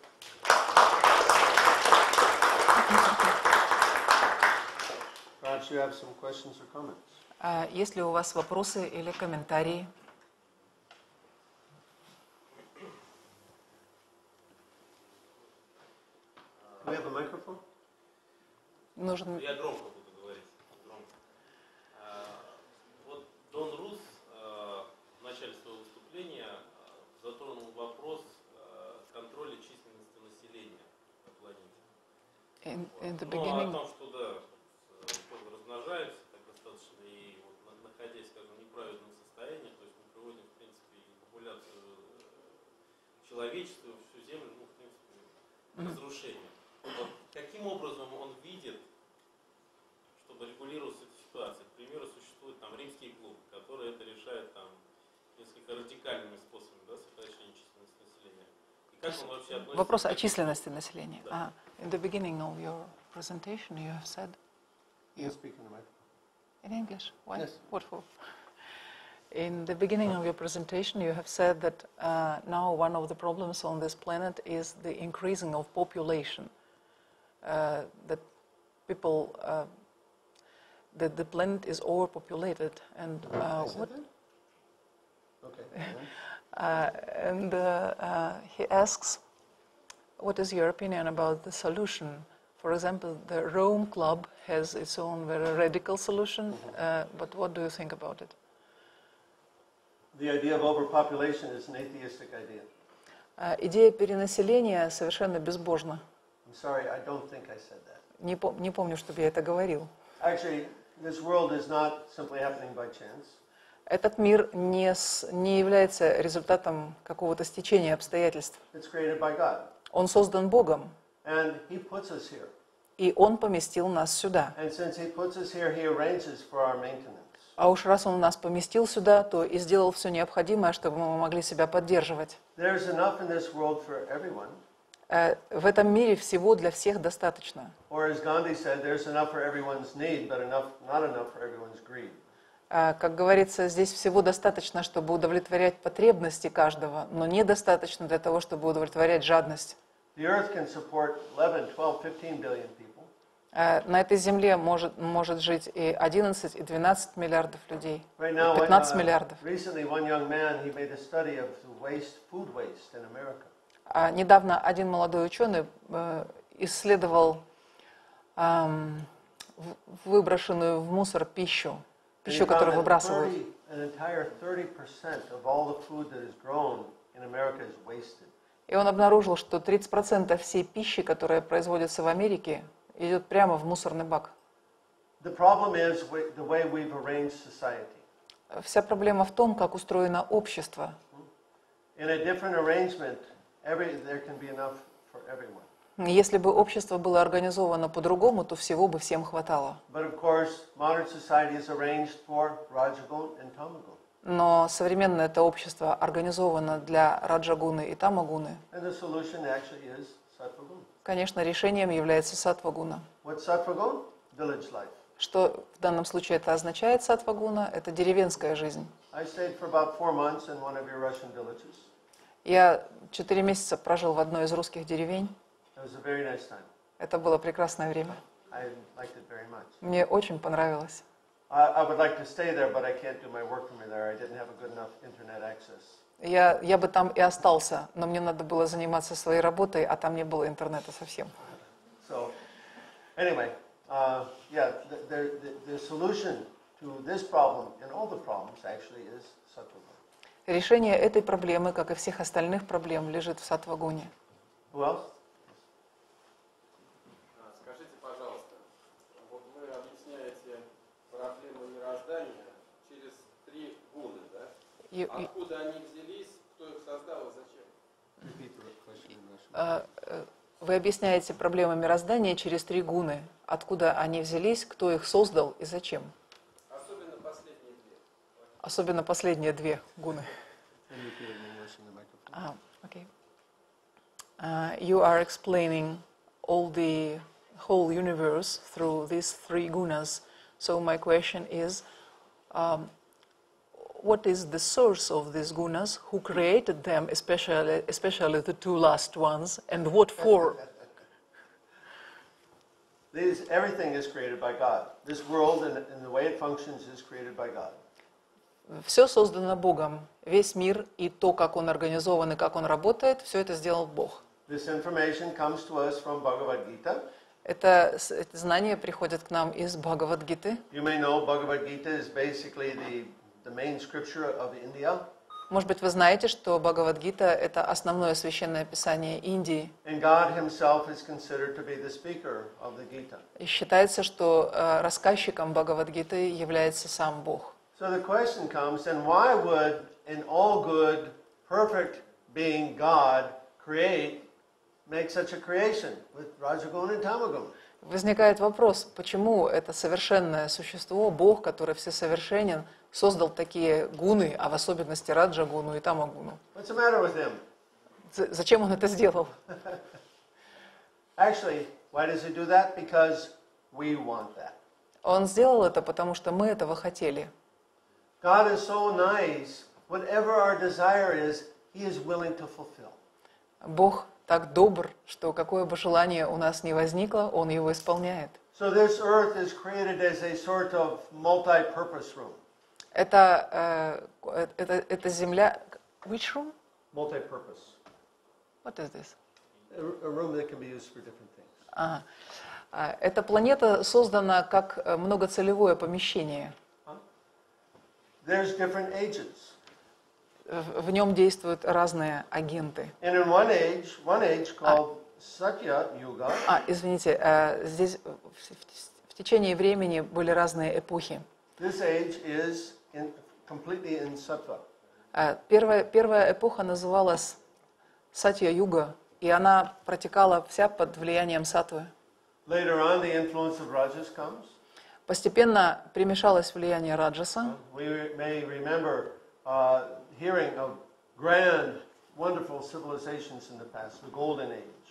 Perhaps you have some questions or comments. Есть ли у вас вопросы или комментарии? Do we have a microphone? Нужен... Я громко буду говорить. Громко. Вот Дон Рус в начале своего выступления затронул вопрос контроля численности населения на планете. In the Ну, beginning... о том, что да, размножаются так достаточно, и вот, находясь, скажем, в неправильном состоянии, то есть мы приводим, в принципе, популяцию человечества, всю Землю, ну, в принципе, к разрушению. Вот каким образом он видит, чтобы регулировать эту ситуацию? К примеру, существует там римский клуб, который это решает там несколько радикальными способами, да, сокращения численности населения. И как он вообще относится... Вопрос о численности населения. Да. In the beginning of your presentation, you have said You speak in the microphone. in English. Why? Yes. What for? In the beginning of your presentation, you have said that now one of the problems on this planet is the increasing of population. That people, that the planet is overpopulated, and what? Okay. And he asks, what is your opinion about the solution? For example, the Rome Club has its own very radical solution, but what do you think about it? The idea of overpopulation is an atheistic idea. Идея перенаселения совершенно безбожна. I'm sorry, I don't think I said that. Не помню, чтобы я это говорил. Actually, this world is not simply happening by chance. Этот мир не является результатом какого-то стечения обстоятельств. It's created by God. Он создан Богом, And He puts us here. и Он поместил нас сюда. And since He puts us here, He arranges for our maintenance. А уж раз Он нас поместил сюда, то и сделал все необходимое, чтобы мы могли себя поддерживать. There's enough in this world for everyone. В этом мире всего для всех достаточно. Or as Gandhi said, there's enough for everyone's need, but not enough for everyone's greed. Как говорится, здесь всего достаточно, чтобы удовлетворять потребности каждого, но недостаточно для того, чтобы удовлетворять жадность. The earth can support 11, 12, 15 billion people. На этой земле может жить и 11, и 12 миллиардов людей, Right now, 15 миллиардов. recently one young man, he made a study of the food waste in America. Недавно один молодой ученый исследовал выброшенную в мусор пищу, которую выбрасывают. An entire 30% of all the food that is grown in America is wasted. И он обнаружил, что 30% всей пищи, которая производится в Америке, идет прямо в мусорный бак. The problem is the way we've arranged society. Вся проблема в том, как устроено общество. In a different arrangement, there can be enough for everyone. Если бы общество было организовано по-другому, то всего бы всем хватало. But of course, modern society is arranged for Rajagun and Tamagun. Но современное это общество организовано для Раджагуны и Тамагуны. And the solution actually is Sattvagun. Конечно, решением является Саттвагуна. What's Sattvagun? Village life. Что в данном случае это означает, Саттвагуна? Это деревенская жизнь. I stayed for about 4 months in one of your Russian villages. Я 4 месяца прожил в одной из русских деревень. It was a very nice time. Это было прекрасное время. I liked it very much. Мне очень понравилось. I would like to stay there, but I can't do my work from there. I didn't have a good enough internet access. Я бы там и остался, но мне надо было заниматься своей работой, а там не было интернета совсем. So, anyway, yeah, the solution to this problem and all the problems actually is Sattvagun. Решение этой проблемы, как и всех остальных проблем, лежит в Саттвагуне. Who else? Скажите, пожалуйста, вот вы объясняете проблему мироздания через 3 гуны, да? Откуда они взялись, кто их создал и зачем? Вы объясняете проблемы мироздания через 3 гуны. Откуда они взялись, кто их создал и зачем? Особенно последние 2. Особенно последние 2 гуны. Okay. You are explaining the whole universe through these 3 gunas. So my question is, what is the source of these gunas? Who created them, especially the 2 last ones, and what for? Everything is created by God. This world and the way it functions is created by God. Все создано Богом. Весь мир и то, как он организован и как он работает, все это сделал Бог. This information comes to us from Bhagavad Gita. Это знание приходит к нам из Бхагавад-гиты. You may know Bhagavad Gita is basically the main scripture of India. Может быть, вы знаете, что Бхагавад-гита – это основное священное писание Индии. And God himself is considered to be the speaker of the Gita. И считается, что рассказчиком Бхагавад-гиты является сам Бог. So the question comes, then why would an all-good, perfect being God make such a creation with Rajagun and Tamagun? Возникает вопрос, почему это совершенное существо, Бог, который всесовершенен, создал такие гуны, а в особенности Раджагуну и Тамагуну? What's the matter with him? Зачем он это сделал? Actually, why does he do that? Because we want that. Он сделал это, потому что мы этого хотели. God is so nice. Whatever our desire is, He is willing to fulfill. Бог так добр, что какое бы желание у нас ни возникло, Он его исполняет. So this earth is created as a sort of multi-purpose room. Это земля... Which room? Multi-purpose. What is this? A room that can be used for different things. Ага. Эта планета создана как многоцелевое помещение. There's different ages. В нем действуют разные агенты. And in one age called Satya Yuga, Извините, здесь в течение времени были разные эпохи. this age is completely in Sattva. Первая эпоха называлась Сатья-юга, и она протекала вся под влиянием саттвы. Later on, the influence of Rajas comes. Постепенно примешалось влияние раджаса. We may remember hearing of grand, wonderful civilizations in the past, the Golden Age.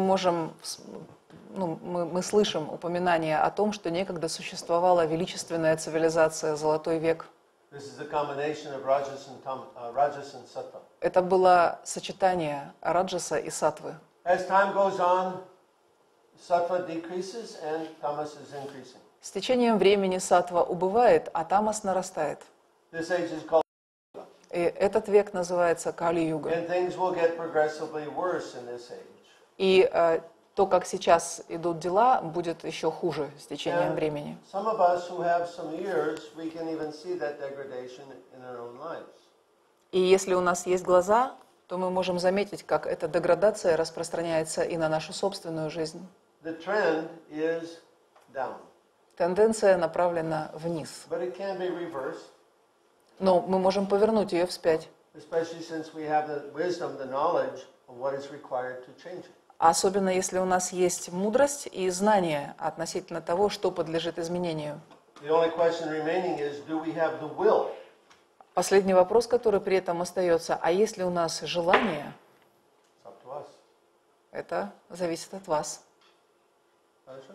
Мы слышим упоминания о том, что некогда существовала величественная цивилизация «Золотой век». This is a combination of Rajas and Sattva. Это было сочетание раджаса и саттвы. As time goes on, Sattva decreases and Tamas is increasing. С течением времени саттва убывает, а тамас нарастает. This age is called И этот век называется Кали-юга. and things will get progressively worse in this age. И то, как сейчас идут дела, будет еще хуже с течением времени. Some of us who have some years, we can even see that degradation in our own lives. И если у нас есть глаза, то мы можем заметить, как эта деградация распространяется и на нашу собственную жизнь. The trend is down, Тенденция направлена вниз. but it can be reversed, Но мы можем повернуть ее вспять. especially since we have the wisdom, the knowledge of what is required to change it. Особенно если у нас есть мудрость и знание относительно того, что подлежит изменению. The only question remaining is, do we have the will? Последний вопрос, который при этом остается, а есть ли у нас желание, It's up to us. это зависит от вас. Understood?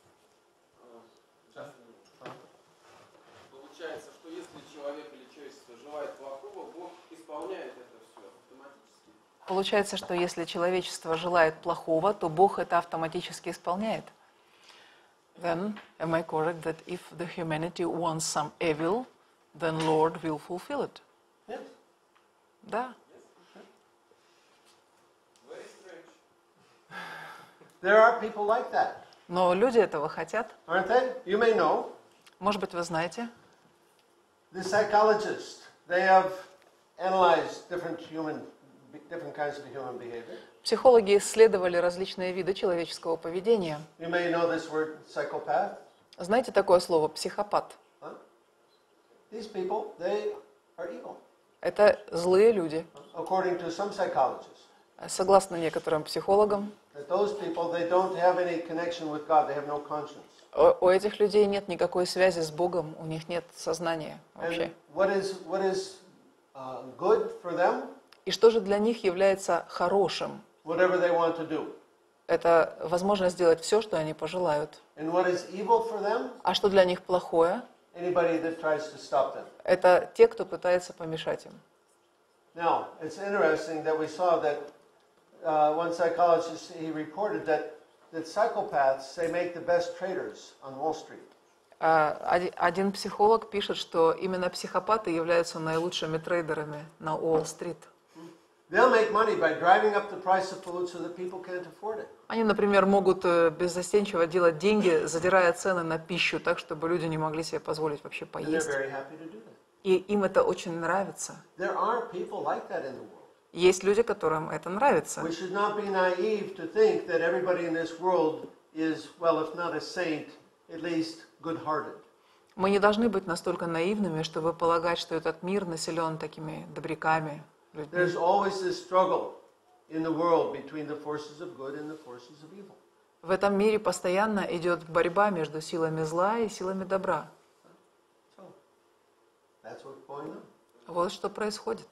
Получается, что если человек или человечество желает плохого, Бог исполняет это все автоматически. Получается, что если человечество желает плохого, то Бог это автоматически исполняет. Then, am I correct that if the humanity wants some evil, then Lord will fulfill it? Yes. Да. Very strange. There are people like that, Но люди этого хотят. aren't they? You may know. Может быть, вы знаете. The psychologists, they have analyzed different kinds of human behavior. Психологи исследовали различные виды человеческого поведения. You may know this word psychopath. Знаете такое слово «психопат»? Huh? These people, they are evil, Это злые люди. according to some psychologists. Согласно некоторым психологам, That those people, they don't have any connection with God. They have no conscience. у этих людей нет никакой связи с Богом, у них нет сознания вообще. And what is good for them? И что же для них является хорошим? Whatever they want to do. Это возможность сделать все, что они пожелают. And what is evil for them? А что для них плохое? Anybody that tries to stop them. Это те, кто пытается помешать им. Now, it's interesting that we saw that one psychologist, he reported that psychopaths, they make the best traders on Wall Street. Один психолог пишет, что именно психопаты являются наилучшими трейдерами на Уолл-стрит. They'll make money by driving up the price of food so that people can't afford it. Они, например, могут беззастенчиво делать деньги, задирая цены на пищу, так, чтобы люди не могли себе позволить вообще And they're поесть. very happy to do that. И им это очень нравится. There are people like that in the world. Есть люди, которым это нравится. We should not be naive to think that everybody in this world is, well, if not a saint, at least good-hearted. Мы не должны быть настолько наивными, чтобы полагать, что этот мир населен такими добряками, людьми. There's always this struggle in the world between the forces of good and the forces of evil. В этом мире постоянно идет борьба между силами зла и силами добра. So, that's what's going on. Вот что происходит.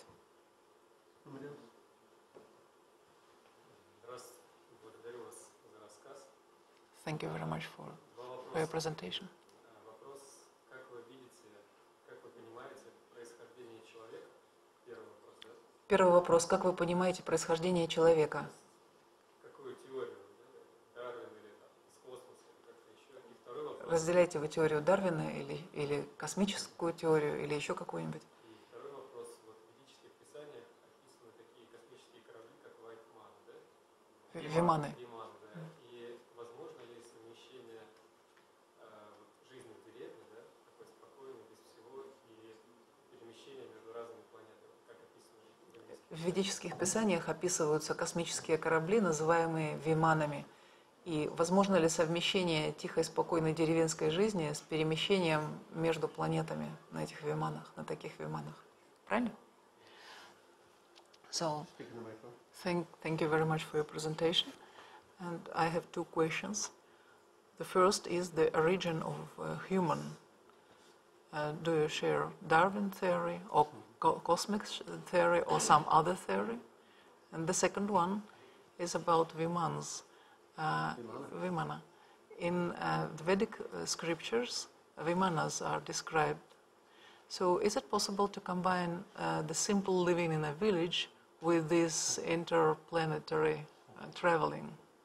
Благодарю вас за рассказ. Thank you very much for Два your вопроса. presentation. Вопрос, как вы видите, как вы понимаете Первый вопрос. Как вы понимаете происхождение человека? Какую теорию? Дарвин или из космоса, или как-то еще? И второй вопрос. Разделяете вы теорию Дарвина или космическую теорию, или еще какую-нибудь? И второй вопрос. Вот в ведических писаниях описаны такие космические корабли, как Вайманы, да? Виманы. Виманы, да. И возможно ли совмещение жизни в деревне, да, такой спокойной, без всего, и перемещение между разными планетами, как описано в В ведических писаниях описываются космические корабли, называемые виманами. И возможно ли совмещение тихой, спокойной деревенской жизни с перемещением между планетами на этих виманах, на таких виманах? Правильно? So, thank you very much for your presentation. And I have two questions. The first is the origin of human. Do you share Darwin theory or cosmic theory or some other theory? And the second one is about Vimans. Vimana. In the Vedic scriptures, Vimanas are described. So is it possible to combine the simple living in a village with this interplanetary traveling?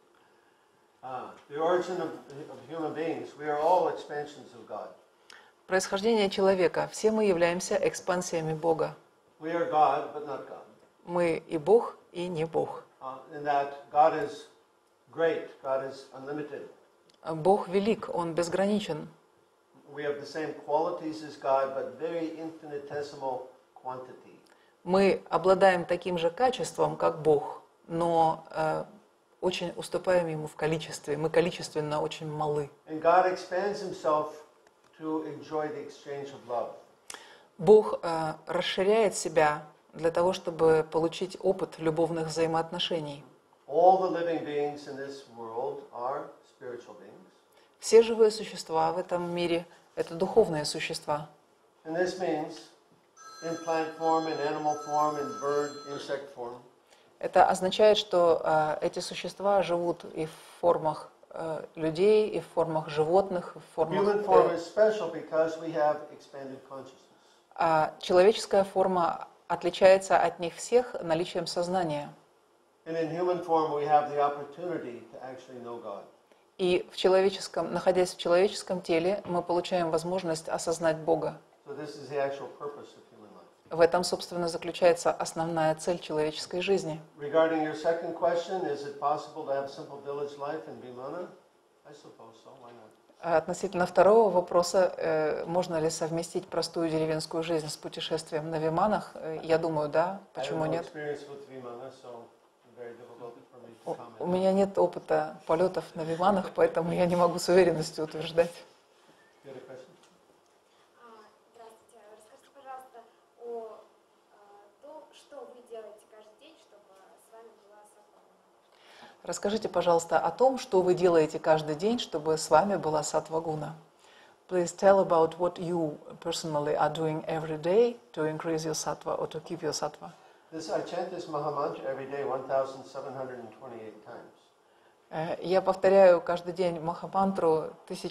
The origin of human beings, we are all expansions of God. Происхождение человека. Все мы являемся экспансиями Бога. We are God, but not God. Мы и Бог, и не Бог. In that God is great, God is unlimited. Бог велик, Он безграничен. We have the same qualities as God, but very infinitesimal quantity. Мы обладаем таким же качеством, как Бог, но очень уступаем Ему в количестве. Мы количественно очень малы. And God expands himself to enjoy the exchange of love. Бог расширяет себя для того, чтобы получить опыт любовных взаимоотношений. All the living beings in this world are spiritual beings. Все живые существа в этом мире – это духовные существа. And this means in plant form, in animal form, in bird, insect form. Это означает, что эти существа живут и в формах людей, и в формах животных, и в формах... Human form is special because we have expanded consciousness. Человеческая форма отличается от них всех наличием сознания. And in human form we have the opportunity to actually know God. И в человеческом, находясь в человеческом теле, мы получаем возможность осознать Бога. So this is the actual purpose of human life. В этом, собственно, заключается основная цель человеческой жизни. Regarding your second question, is it possible to have simple village life in Vimana? I suppose so. Why not? Относительно второго вопроса, можно ли совместить простую деревенскую жизнь с путешествием на Виманах, я думаю, да. Почему нет? У меня нет опыта полетов на Виманах, поэтому я не могу с уверенностью утверждать. Здравствуйте. Расскажите, пожалуйста, о том, что вы делаете каждый день, чтобы с вами была сатвагуна. Расскажите, пожалуйста, о том, что вы делаете каждый день, чтобы с вами была сатвагуна. Please tell about what you personally are doing every day to increase your sattva or to keep your sattva. I chant this Mahamantra every day 1,728 times. Я повторяю каждый день Махамантру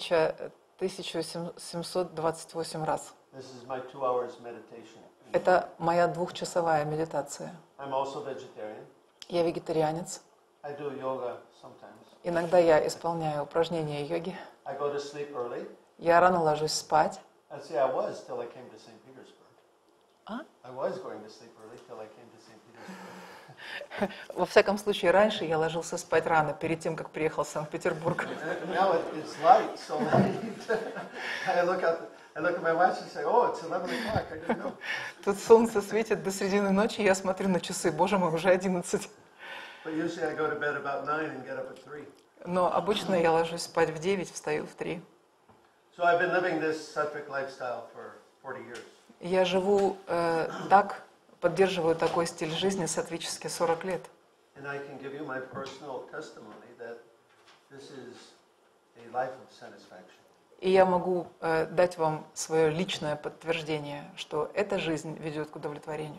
1728 раз. This is my 2 hours meditation. Это моя двухчасовая медитация. I'm also vegetarian. Я вегетарианец. I do yoga sometimes. Иногда я исполняю упражнения йоги. I go to sleep early. Я рано ложусь спать. I say I was till I came to St. Petersburg. А? I was going to sleep early till I came to St. Petersburg. Во всяком случае, раньше я ложился спать рано, перед тем, как приехал в Санкт-Петербург. Now it's light, so late. I look at my watch and say, oh, it's 11 o'clock. I didn't know. Тут солнце светит до середины ночи, я смотрю на часы, боже мой, уже 11. But usually I go to bed about 9 and get up at 3. Но обычно я ложусь спать в 9, встаю в 3. So I've been living this sattvic lifestyle for 40 years. Я живу так, поддерживаю такой стиль жизни саттвически 40 лет. And I can give you my personal testimony that this is a life of satisfaction. И я могу дать вам свое личное подтверждение, что эта жизнь ведет к удовлетворению.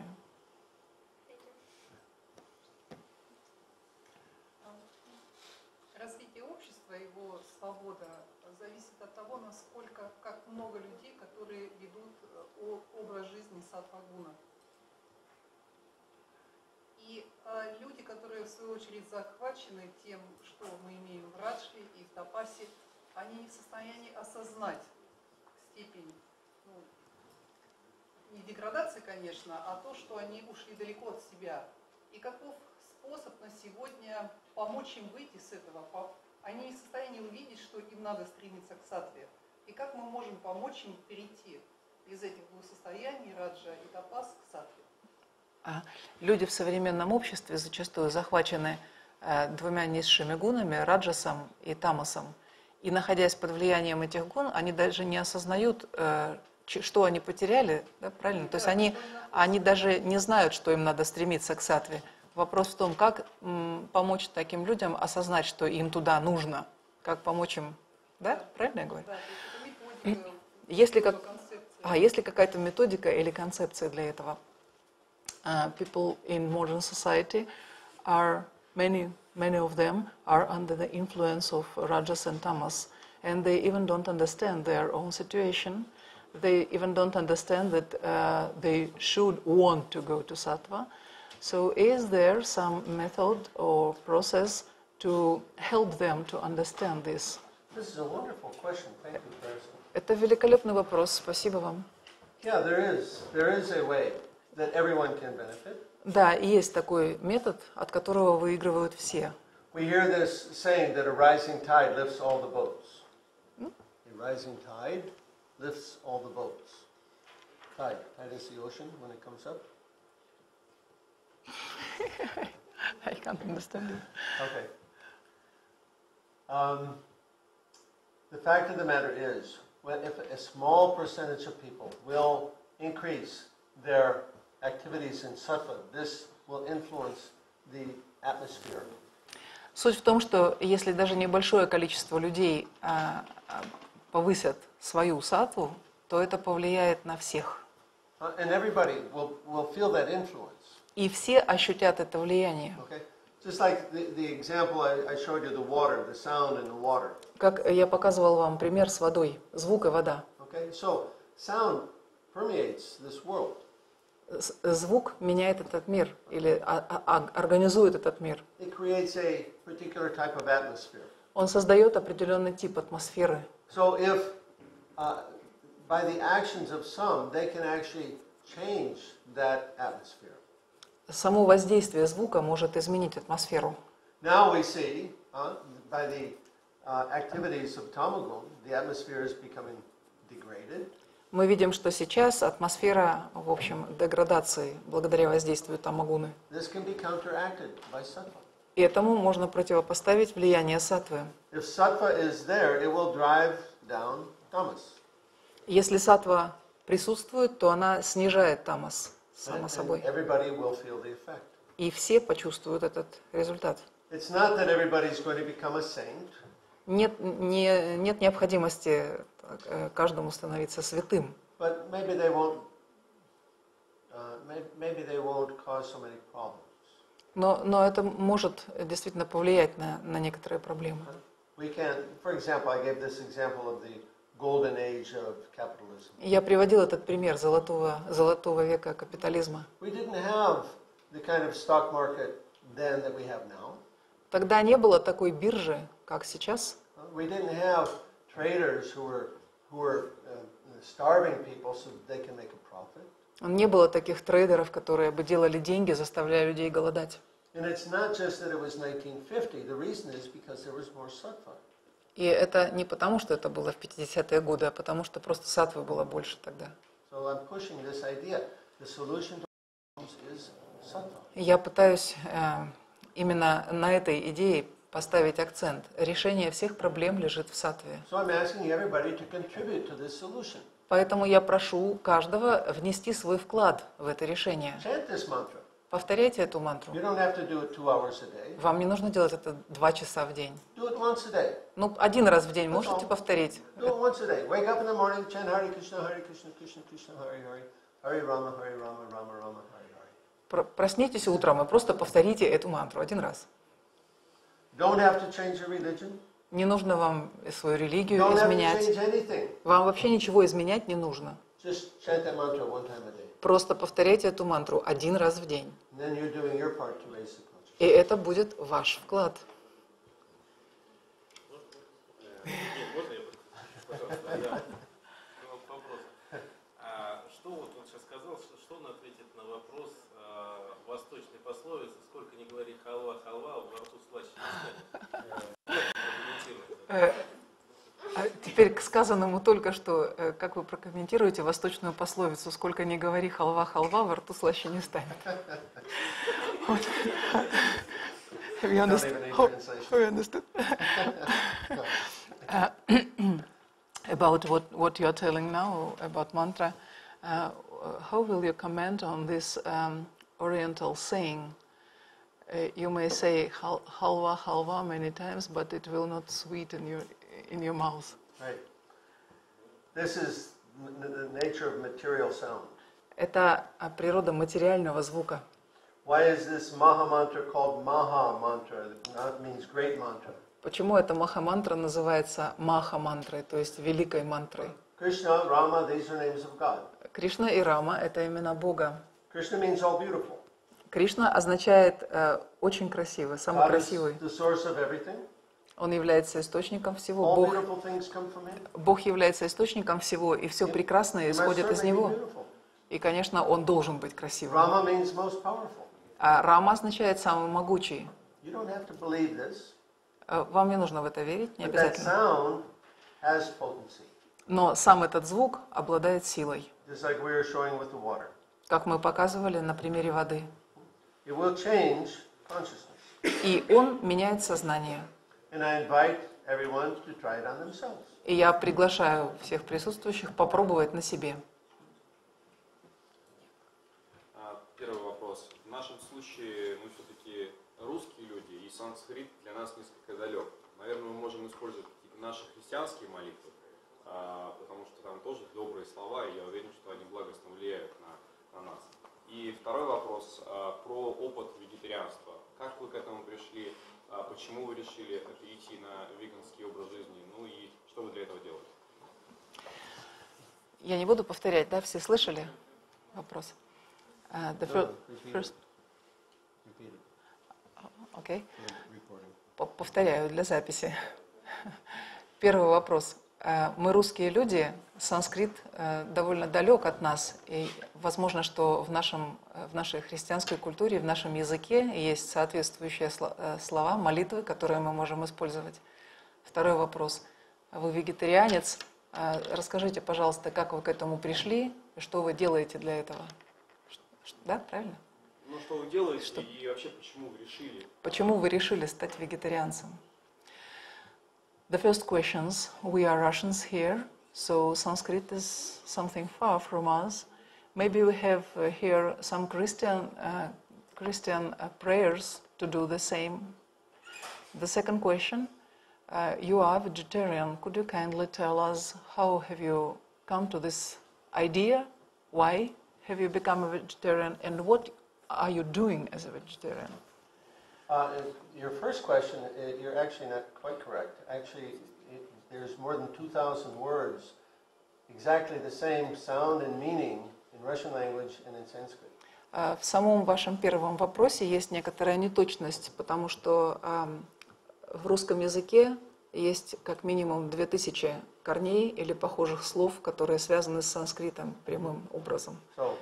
Развитие общества, его свобода зависит от того, насколько, как много людей, которые ведут образ жизни саттвагуна. в свою очередь захвачены тем, что мы имеем в Радже и в Тапасе, они не в состоянии осознать степень, ну, не деградации, конечно, а то, что они ушли далеко от себя. И каков способ на сегодня помочь им выйти с этого? Они не в состоянии увидеть, что им надо стремиться к саттве. И как мы можем помочь им перейти из этих двух состояний, раджа и тапас, к саттве? Люди в современном обществе зачастую захвачены двумя низшими гунами, раджасом и тамасом. И находясь под влиянием этих гун, они даже не осознают, что они потеряли, да, правильно? То есть они даже не знают, что им надо стремиться к саттве. Вопрос в том, как помочь таким людям осознать, что им туда нужно, как помочь им, да, правильно я говорю? Есть ли какая-то методика или концепция для этого? People in modern society are many of them are under the influence of rajas and tamas, and they even don't understand their own situation. They even don't understand that they should want to go to sattva. So is there some method or process to help them to understand this? This is a wonderful question. Thank you for asking. Это великолепный вопрос. Спасибо вам. Yeah, there is a way that everyone can benefit. Да, есть такой метод, от которого выигрывают все. We hear this saying that a rising tide lifts all the boats. A rising tide lifts all the boats. Tide is the ocean when it comes up. I can't understand it. Okay. The fact of the matter is, if a small percentage of people will increase their activities in sattva, this will influence the atmosphere. Суть в том, что если даже небольшое количество людей повысят свою саттву, то это повлияет на всех. And everybody will feel that influence. И все ощутят это влияние. Okay? Just like the example I showed you, the water, the sound and the water. Как я показывал вам пример с водой, звук и вода. Okay? So sound permeates this world. Звук меняет этот мир или организует этот мир. It creates a particular type of atmosphere. Он создает определенный тип атмосферы. So if by the actions of some, they can actually change that atmosphere. Само воздействие звука может изменить атмосферу. Now we see, by the activities of Tamagun, the atmosphere is becoming degraded. Мы видим, что сейчас атмосфера, в общем, деградации благодаря воздействию тамагуны. This can be counteracted by sattva. И этому можно противопоставить влияние саттвы. If sattva is there, it will drive down tamas. Если саттва присутствует, то она снижает тамас, само собой. Everybody will feel the effect. И все почувствуют этот результат. It's not that everybody's going to become a saint. Нет необходимости каждому становиться святым. But maybe they won't cause so many problems. Но это может действительно повлиять на некоторые проблемы. We can, for example, I gave this example of the golden age of capitalism. Я приводил этот пример золотого века капитализма. We didn't have the kind of stock market then that we have now. Тогда не было такой биржи, как сейчас. We didn't have traders who were starving people so that they can make a profit. Не было таких трейдеров, которые бы делали деньги, заставляя людей голодать. And it's not just that it was 1950. The reason is because there was more sattva. И это не потому, что это было в 50-е годы, а потому что просто саттвы было больше тогда. So I'm pushing this idea. The solution to problems is sattva. Я пытаюсь именно на этой идее поставить акцент. Решение всех проблем лежит в саттве. So I'm asking everybody to contribute to this solution. Поэтому я прошу каждого внести свой вклад в это решение. Chant this mantra. Повторяйте эту мантру. You don't have to do it 2 hours a day. Вам не нужно делать это 2 часа в день. Do it once a day. Ну, 1 раз в день можете повторить. Do it once a day. Wake up in the morning, chant Hare Krishna, Krishna Krishna, Hare Hare, Hare Rama, Rama Rama, Hare Hare. Проснитесь утром и просто повторите эту мантру 1 раз. Don't have to change your religion. Не нужно вам свою религию Don't have to изменять. change anything. Вам вообще ничего изменять не нужно. Just chant that mantra 1 time a day. Просто повторяйте эту мантру 1 раз в день. And then you're doing your part to raise the consciousness. И это будет ваш вклад. Можно я, пожалуйста, я вопрос. Что вот он сейчас сказал, что он ответит на вопрос восточной пословицы, сколько ни говори халва, халва, во рту слаще не станет. Теперь к сказанному только что, как вы прокомментируете восточную пословицу «Сколько ни говори, халва, халва, во рту слаще не станет». Have you understood? About what you are telling now about mantra, how will you comment on this Oriental saying? You may say halwa, halwa many times, but it will not sweeten in your mouth. Right. This is the nature of material sound. Это природа материального звука. Why is this Maha Mantra called Maha Mantra? That means great mantra. Почему эта маха-мантра называется маха-мантрой, то есть великой мантрой? Krishna, Rama, these are names of God. Кришна и Рама – это имена Бога. Krishna means all beautiful. Кришна означает очень красивый, самый God is красивый. the source of everything. Он является источником всего. All beautiful things come from him. Бог является источником всего, и все прекрасное He must исходит из certainly be Него. beautiful. И, конечно, Он должен быть красивым. Rama means most powerful. А Рама означает самый могучий. You don't have to believe this, Вам не нужно в это верить, не but that обязательно. sound has potency. Но сам этот звук обладает силой, Just like we were showing with the water. как мы показывали на примере воды. It will change consciousness. И он меняет сознание. And I invite everyone to try it on themselves. И я приглашаю всех присутствующих попробовать на себе. Первый вопрос. В нашем случае мы все-таки русские люди, и санскрит для нас несколько далек. Наверное, мы можем использовать какие-то наши христианские молитвы, потому что там тоже добрые слова, и я уверен, что они благостно влияют на нас. И второй вопрос про опыт вегетарианства. Как вы к этому пришли? Почему вы решили перейти на веганский образ жизни? Ну и что вы для этого делали? Я не буду повторять, да? Все слышали вопрос? Okay. Повторяю для записи. Первый вопрос. Мы русские люди, санскрит довольно далек от нас, и возможно, что в нашей христианской культуре, в нашем языке есть соответствующие слова, молитвы, которые мы можем использовать. Второй вопрос. Вы вегетарианец. Расскажите, пожалуйста, как вы к этому пришли, и что вы делаете для этого? Да, правильно? Ну, что вы делаете и вообще почему вы решили? Почему вы решили стать вегетарианцем? The first questions, we are Russians here, so Sanskrit is something far from us. Maybe we have here some Christian prayers to do the same. The second question, you are vegetarian. Could you kindly tell us how have you come to this idea? Why have you become a vegetarian, and what are you doing as a vegetarian? Your first question, you're actually not quite correct. Actually, there's more than 2,000 words, exactly the same sound and meaning in Russian language and in Sanskrit. В самом вашем первом вопросе есть некоторая неточность, потому что в русском языке есть как минимум 2000 корней или похожих слов, которые связаны с санскритом прямым образом.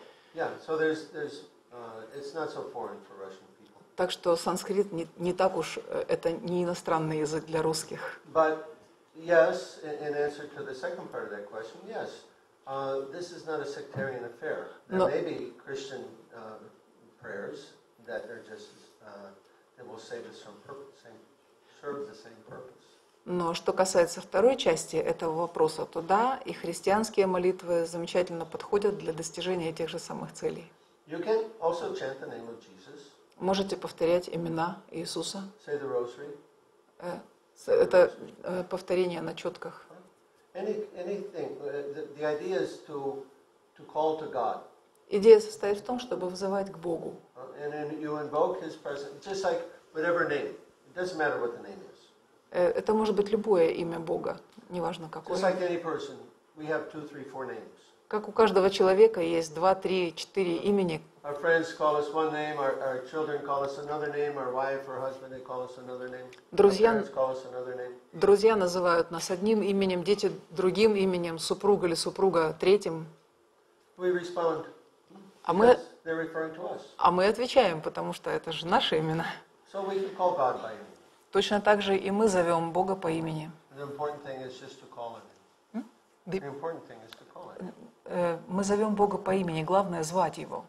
It's not so foreign for Russian people. Так что санскрит не так уж, это не иностранный язык для русских. But yes, in answer to the second part of that question, yes, this is not a sectarian affair. There may be Christian prayers that are just that will serve the same purpose. Но что касается второй части этого вопроса, то да, и христианские молитвы замечательно подходят для достижения тех же самых целей. You can also chant the name of Jesus. Можете повторять имена Иисуса. Say the rosary. Это повторение на четках. Anything. The idea is to call to God. Идея состоит в том, чтобы взывать к Богу. And then you invoke His presence, just like whatever name. It doesn't matter what the name is. Это может быть любое имя Бога, неважно какое. Just like any person, we have 2, 3, 4 names. Как у каждого человека есть 2, 3, 4 имени, Our friends call us one name, our children call us another name, our wife or husband, they call us another name. Our parents call us another name. Друзья называют нас одним именем, дети другим именем, супруг или супруга третьим. We respond А because they're referring to us. мы отвечаем, потому что это же наши имена. So we can call God by name. Точно так же и мы зовем Бога по имени. The important thing is just to call Him. The important thing is to call Him. Мы зовем Бога по имени, главное звать Его.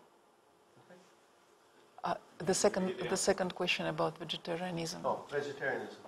The second question about vegetarianism. Oh, vegetarianism.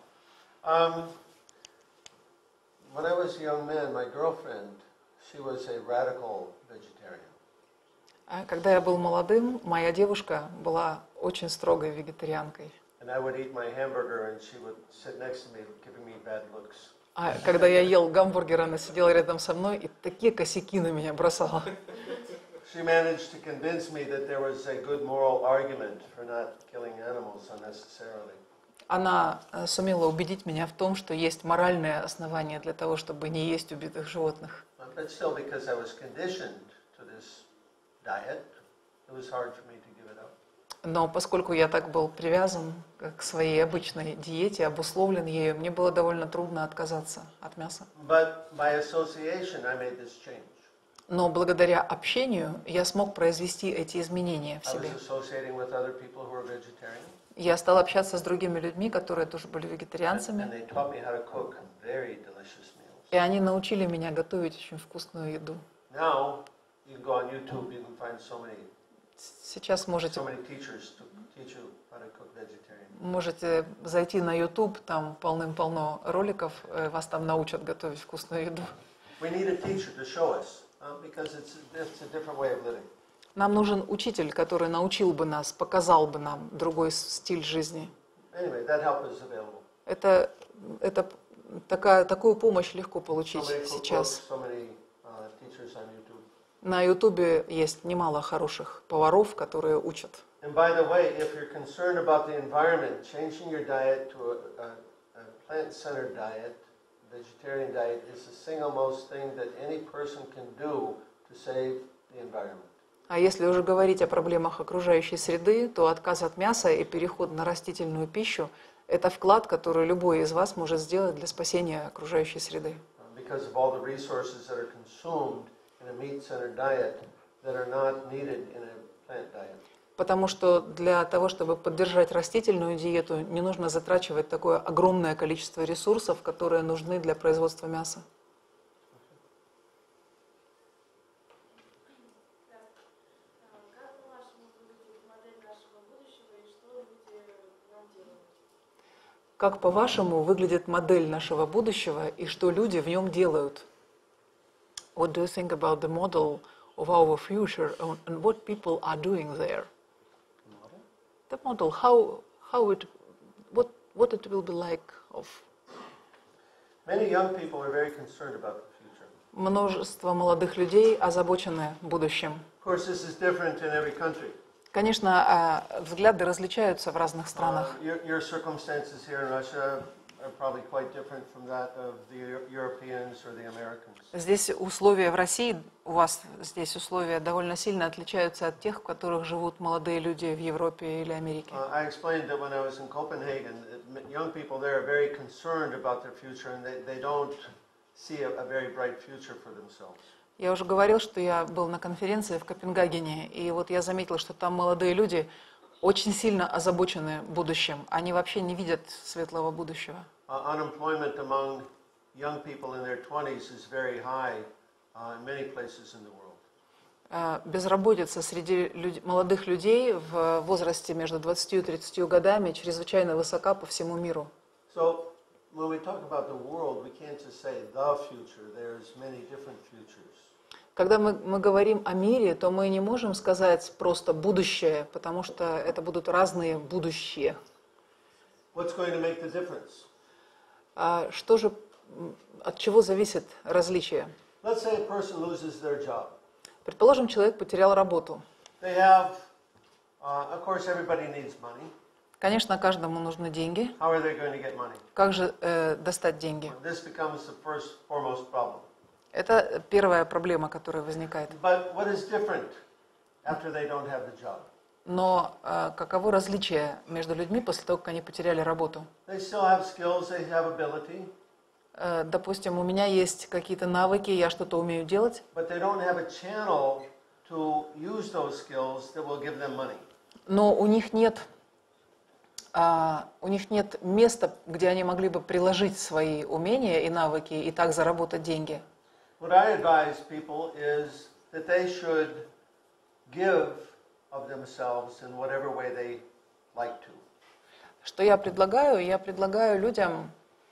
When I was a young man, my girlfriend, she was a radical vegetarian. Когда я был молодым, моя девушка была очень строгой вегетарианкой. And I would eat my hamburger, and she would sit next to me, giving me bad looks. А когда я ел гамбургер, она сидела рядом со мной и такие косяки на меня бросала. She managed to convince me that there was a good moral argument for not killing animals unnecessarily. Она сумела убедить меня в том, что есть моральное основание для того, чтобы не есть убитых животных. But still, because I was conditioned to this diet, it was hard for me to give it up. Но поскольку я так был привязан к своей обычной диете, обусловлен ею, мне было довольно трудно отказаться от мяса. But by association, I made this change. Но благодаря общению я смог произвести эти изменения в I себе. was associating with other people who were vegetarian. Я стал общаться с другими людьми, которые тоже были And вегетарианцами, they taught me how to cook very delicious meals. и они научили меня готовить очень вкусную еду. Now, you can go on YouTube, you can find so many Сейчас можете teachers to teach you how to cook vegetarian. Можете зайти на YouTube, там полным-полно роликов, вас там научат готовить вкусную еду. We need a teacher to show us, because it's a different way of living. Нам нужен учитель, который научил бы нас, показал бы нам другой стиль жизни. Anyway, that help is available. Такую помощь легко получить So many сейчас. cookbooks, so many teachers on YouTube. На YouTube есть немало хороших поваров, которые учат. And by the way, if you're concerned about the environment, changing your diet to a plant-centered diet, vegetarian diet, is the single most thing that any person can do to save the environment. А если уже говорить о проблемах окружающей среды, то отказ от мяса и переход на растительную пищу – это вклад, который любой из вас может сделать для спасения окружающей среды. Because of all the resources that are consumed in a meat-centered diet that are not needed in a plant diet. Потому что для того, чтобы поддержать растительную диету, не нужно затрачивать такое огромное количество ресурсов, которые нужны для производства мяса. Как, по-вашему, выглядит модель нашего будущего и что люди в нем делают? What do you think about the model of our future and what people are doing there? The model, what it will be like of. Many young people are very concerned about the future. Множество молодых людей озабочены будущим. Of course, this is different in every country. Конечно, взгляды различаются в разных странах. Your circumstances here in Russia are probably quite different from that of the Europeans or the Americans. Здесь условия в России, у вас здесь условия довольно сильно отличаются от тех, в которых живут молодые люди в Европе или Америке. I explained that when I was in Copenhagen, young people there are very concerned about their future and they don't see a very bright future for themselves. Я уже говорил, что я был на конференции в Копенгагене, и вот я заметил, что там молодые люди очень сильно озабочены будущим. Они вообще не видят светлого будущего. Unemployment among young people in their 20s is very high in many places in the world. Безработица среди молодых людей в возрасте между 20 и 30 годами чрезвычайно высока по всему миру. So when we talk about the world, we can't just say the future. There's many different futures. Когда мы говорим о мире, то мы не можем сказать просто будущее, потому что это будут разные будущие. What's going to make the difference? Что же, от чего зависит различие? Let's say a person loses their job. Предположим, человек потерял работу. They have, of course, everybody needs money. Конечно, каждому нужны деньги. How are they going to get money? Как же достать деньги? This becomes the foremost problem. Это первая проблема, которая возникает. But what is different after they don't have the job. Но каково различие между людьми после того, как они потеряли работу? They still have skills, they have ability, Допустим, у меня есть какие-то навыки, я что-то умею делать, but they don't have a channel to use those skills that will give them money. но у них нет места, где они могли бы приложить свои умения и навыки и так заработать деньги. What I advise people is that they should give of themselves in whatever way they like to. Что я предлагаю? Я предлагаю людям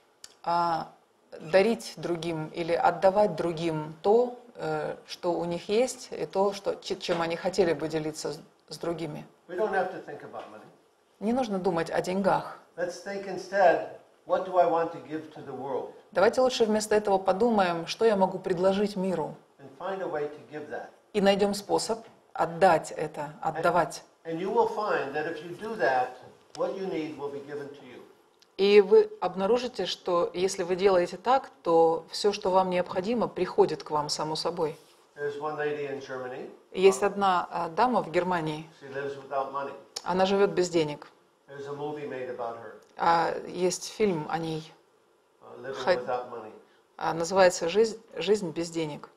дарить другим или отдавать другим то, что у них есть, и то, чем они хотели бы делиться с другими. We don't have to think about money. Не нужно думать о деньгах. Let's think instead, what do I want to give to the world? Давайте лучше вместо этого подумаем, что я могу предложить миру, And find a way to give that. и найдем способ отдать это, отдавать. And you will find that if you do that, what you need will be given to you. И вы обнаружите, что если вы делаете так, то все, что вам необходимо, приходит к вам само собой. There's one lady in Germany. Есть одна дама в Германии, She lives without money. она живет без денег. There's a movie made about her, Есть фильм о ней, living Hi. without money. называется «Жизнь без денег».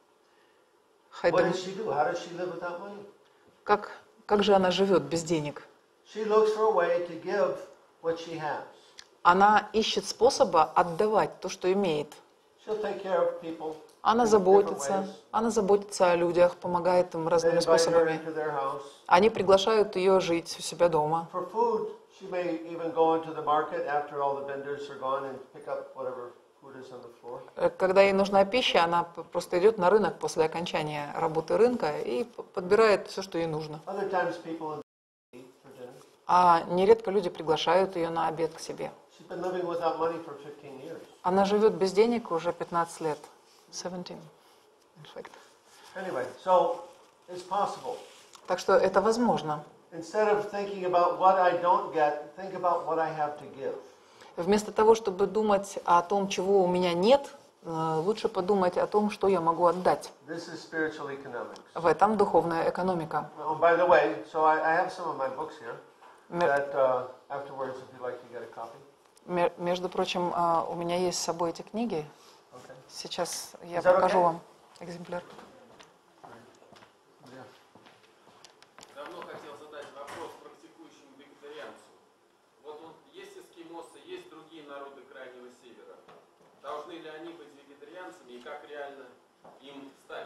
What does she do? How does she live without money? Как же она живет без денег? She looks for a way to give what she has. Она ищет способа отдавать то, что имеет. She'll take care of people. Она in different заботится ways. о людях, помогает им They разными invite her способами. into their house. Они приглашают ее жить у себя дома. For food, she may even go into the market after all the vendors are gone and pick up whatever food is on the floor. Когда ей нужна пища, она просто идет на рынок после окончания работы рынка и подбирает все, что ей нужно. Other times people eat for dinner. А нередко люди приглашают ее на обед к себе. She's been living without money for 15 years. Она живет без денег уже 15 лет. 17, in fact. Anyway, so it's possible. Так что это возможно. Instead of thinking about what I don't get, think about what I have to give. Вместо того, чтобы думать о том, чего у меня нет, лучше подумать о том, что я могу отдать. This is spiritual economics. В этом духовная экономика. Oh, by the way, so I have some of my books here that afterwards, if you'd like to get a copy. Между прочим, у меня есть с собой эти книги. Okay. Сейчас я Is that покажу okay? вам экземпляр. Yeah. Давно хотел задать вопрос практикующему вегетарианцу. Вот есть эскимосы, есть другие народы Крайнего Севера. Должны ли они быть вегетарианцами и как реально им стать?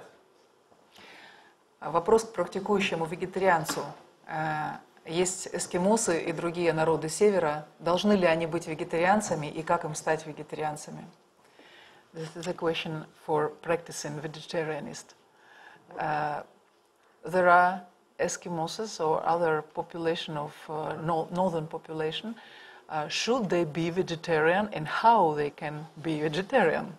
Вопрос к практикующему вегетарианцу. Есть эскимосы и другие народы Севера. Должны ли они быть вегетарианцами и как им стать вегетарианцами? This is a question for practicing vegetarianist. There are Eskimos or other population of northern population. Should they be vegetarian and how they can be vegetarian?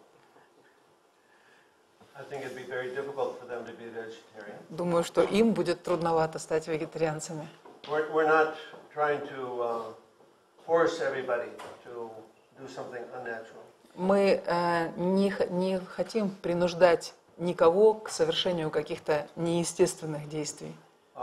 I think it'd be very difficult for them to be vegetarian. Думаю, что им будет трудновато стать вегетарианцами. We're not trying to force everybody to do something unnatural. Мы не хотим принуждать никого к совершению каких-то неестественных действий.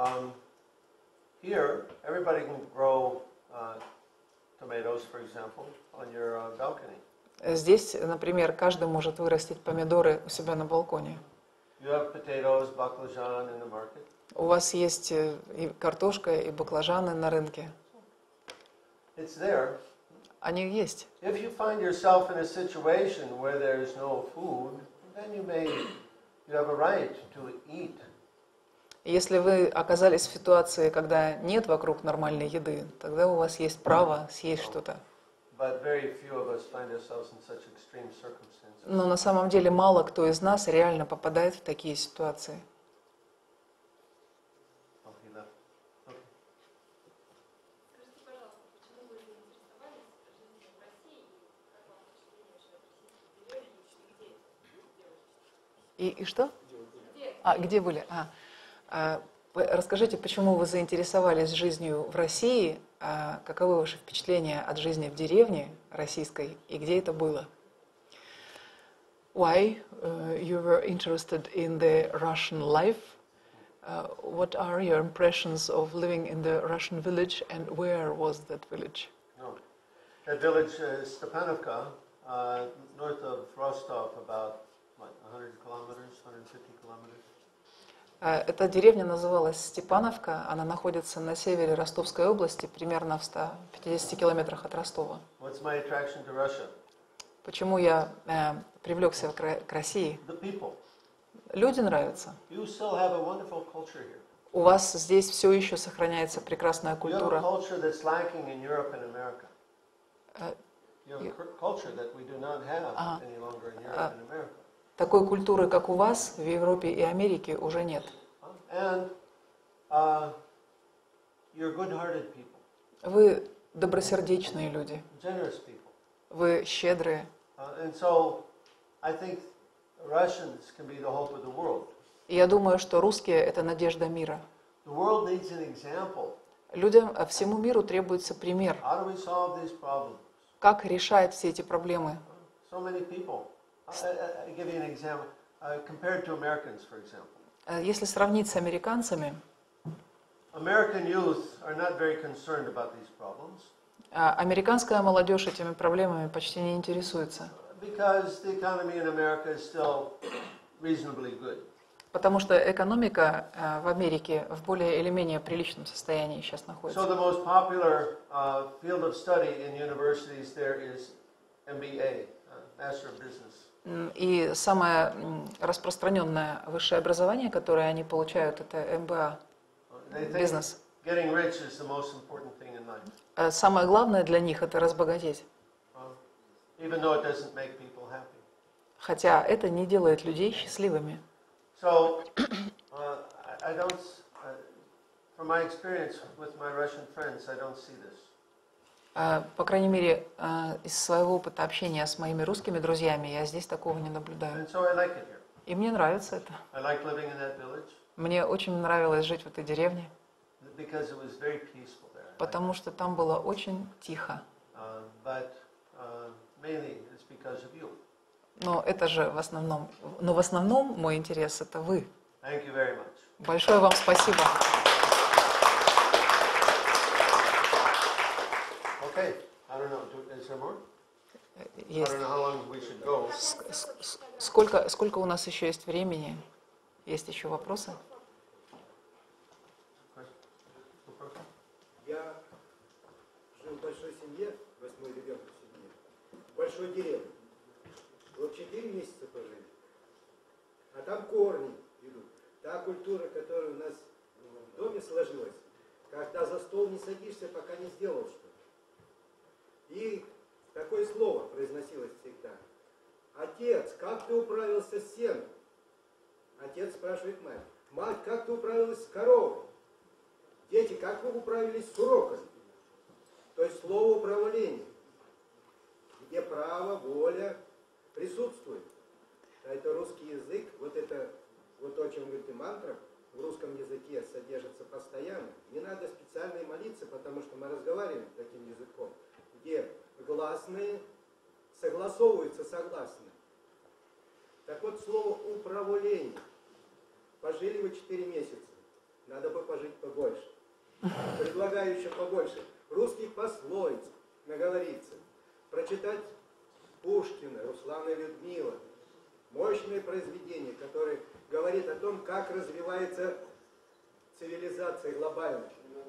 Here, everybody can grow tomatoes, for example, on your balcony. Здесь, например, каждый может вырастить помидоры у себя на балконе. You have potatoes, baclajan in the market. У вас есть и картошка, и баклажаны на рынке. It's there. Они есть. If you find yourself in a situation where there's no food, then you have a right to eat. Если вы оказались в ситуации, когда нет вокруг нормальной еды, тогда у вас есть право съесть что-то. But very few of us find ourselves in such extreme circumstances. Но на самом деле мало кто из нас реально попадает в такие ситуации. Oh, he left. Okay. Скажите, пожалуйста, почему вы заинтересовались жизнью в России? Как вам впечатление, что в деревне и где? И что? Где? Где были? Расскажите, почему вы заинтересовались жизнью в России, каковы ваши впечатления от жизни в деревне российской и где это было? Why you were interested in the Russian life What are your impressions of living in the Russian village, and where was that village? No. That village is Stepanovka, north of Rostov, about, what, 100 kilometers, 150 kilometers. Эта деревня называлась Степановка, она находится на севере Ростовской области, примерно в 150 километрах от Ростова. What's my attraction to Russia? Почему я привлекся к России? The people. Люди нравятся. You still have a wonderful culture here. У вас здесь все еще сохраняется прекрасная You have a культура. culture that's lacking in Europe and America. You have a culture that we do not have any longer in Europe and America. Такой культуры, как у вас, в Европе и Америке уже нет. And you're good-hearted people, Вы добросердечные люди, generous people. вы щедрые. And so I think Russians can be the hope of the world. И я думаю, что русские – это надежда мира. The world needs an example. Людям, всему миру требуется пример. How do we solve these problems? Как решать все эти проблемы? So many people. I'll give you an example. Compared to Americans, for example. Если сравнить с американцами, American youth are not very concerned about these problems американская молодежь этими проблемами почти не интересуется, because the economy in America is still reasonably good. потому что экономика в Америке в более или менее приличном состоянии сейчас So находится. the most popular field of study in universities there is MBA, Master of Business. И самое распространенное высшее образование, которое они получают, это МБА, They think бизнес. getting rich is the most important thing in life, Самое главное для них – это разбогатеть. even though it doesn't make people happy. Хотя это не делает людей счастливыми. So I don't, from my experience with my Russian friends, I don't see this. По крайней мере, из своего опыта общения с моими русскими друзьями я здесь такого не наблюдаю. And so I like it here. И мне нравится это. I like living in that village Мне очень нравилось жить в этой деревне, because it was very peaceful there. потому что там было очень тихо. But mainly it's because of you. Но это же в основном мой интерес – это вы. Thank you very much. Большое вам спасибо. Okay, I don't know, is there more? I Есть. don't know how long we should go. Сколько у нас еще есть времени? Есть еще вопросы? Я жил в большой семье, 8-й ребенок в семье, в большой деревне. Вот 4 месяца пожили. А там корни идут. Та культура, которая у нас в доме сложилась, когда за стол не садишься, пока не сделал что-то. И такое слово произносилось всегда. Отец, как ты управился с сеном? Отец спрашивает мать. Мать, как ты управилась с коровой? Дети, как вы управились с уроками? То есть слово управления, где право, воля присутствует. А это русский язык, вот то, о чем говорит и мантра, в русском языке содержится постоянно. Не надо специально молиться, потому что мы разговариваем таким языком, где гласные согласовываются согласные. Так вот, слово управление. Пожили вы 4 месяца. Надо бы пожить побольше. Предлагаю еще побольше. Русских пословиц наговориться. Прочитать Пушкина, Руслана Людмила. Мощное произведение, которое говорит о том, как развивается цивилизация глобально.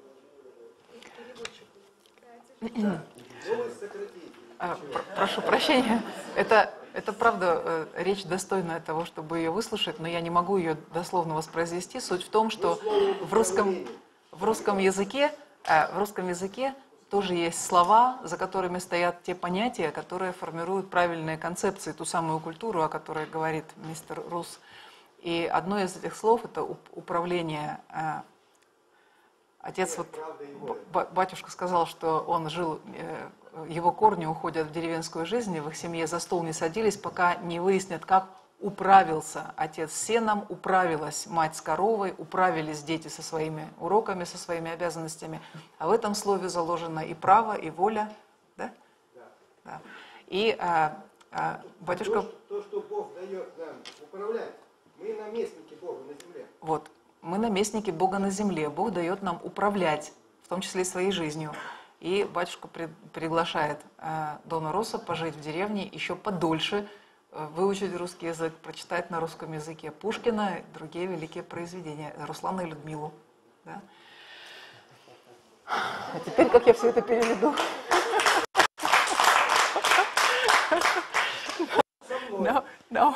Да. Ну, вы сократите. Прошу прощения. Это правда речь достойная того, чтобы ее выслушать, но я не могу ее дословно воспроизвести. Суть в том, что в русском языке тоже есть слова, за которыми стоят те понятия, которые формируют правильные концепции, ту самую культуру, о которой говорит мистер Рус. И одно из этих слов – это управление. Отец, батюшка сказал, что он жил, его корни уходят в деревенскую жизнь, в их семье за стол не садились, пока не выяснят, как управился отец с сеном, управилась мать с коровой, управились дети со своими уроками, со своими обязанностями. А в этом слове заложено и право, и воля. Да? Да. И батюшка... То, что Бог дает нам управлять, мы наместники Бога на земле. Вот. мы наместники Бога на земле. Бог дает нам управлять, в том числе и своей жизнью. И батюшка приглашает Дона Руссо пожить в деревне еще подольше, выучить русский язык, прочитать на русском языке Пушкина и другие великие произведения, Руслана и Людмилу. Да? А теперь как я все это переведу? No.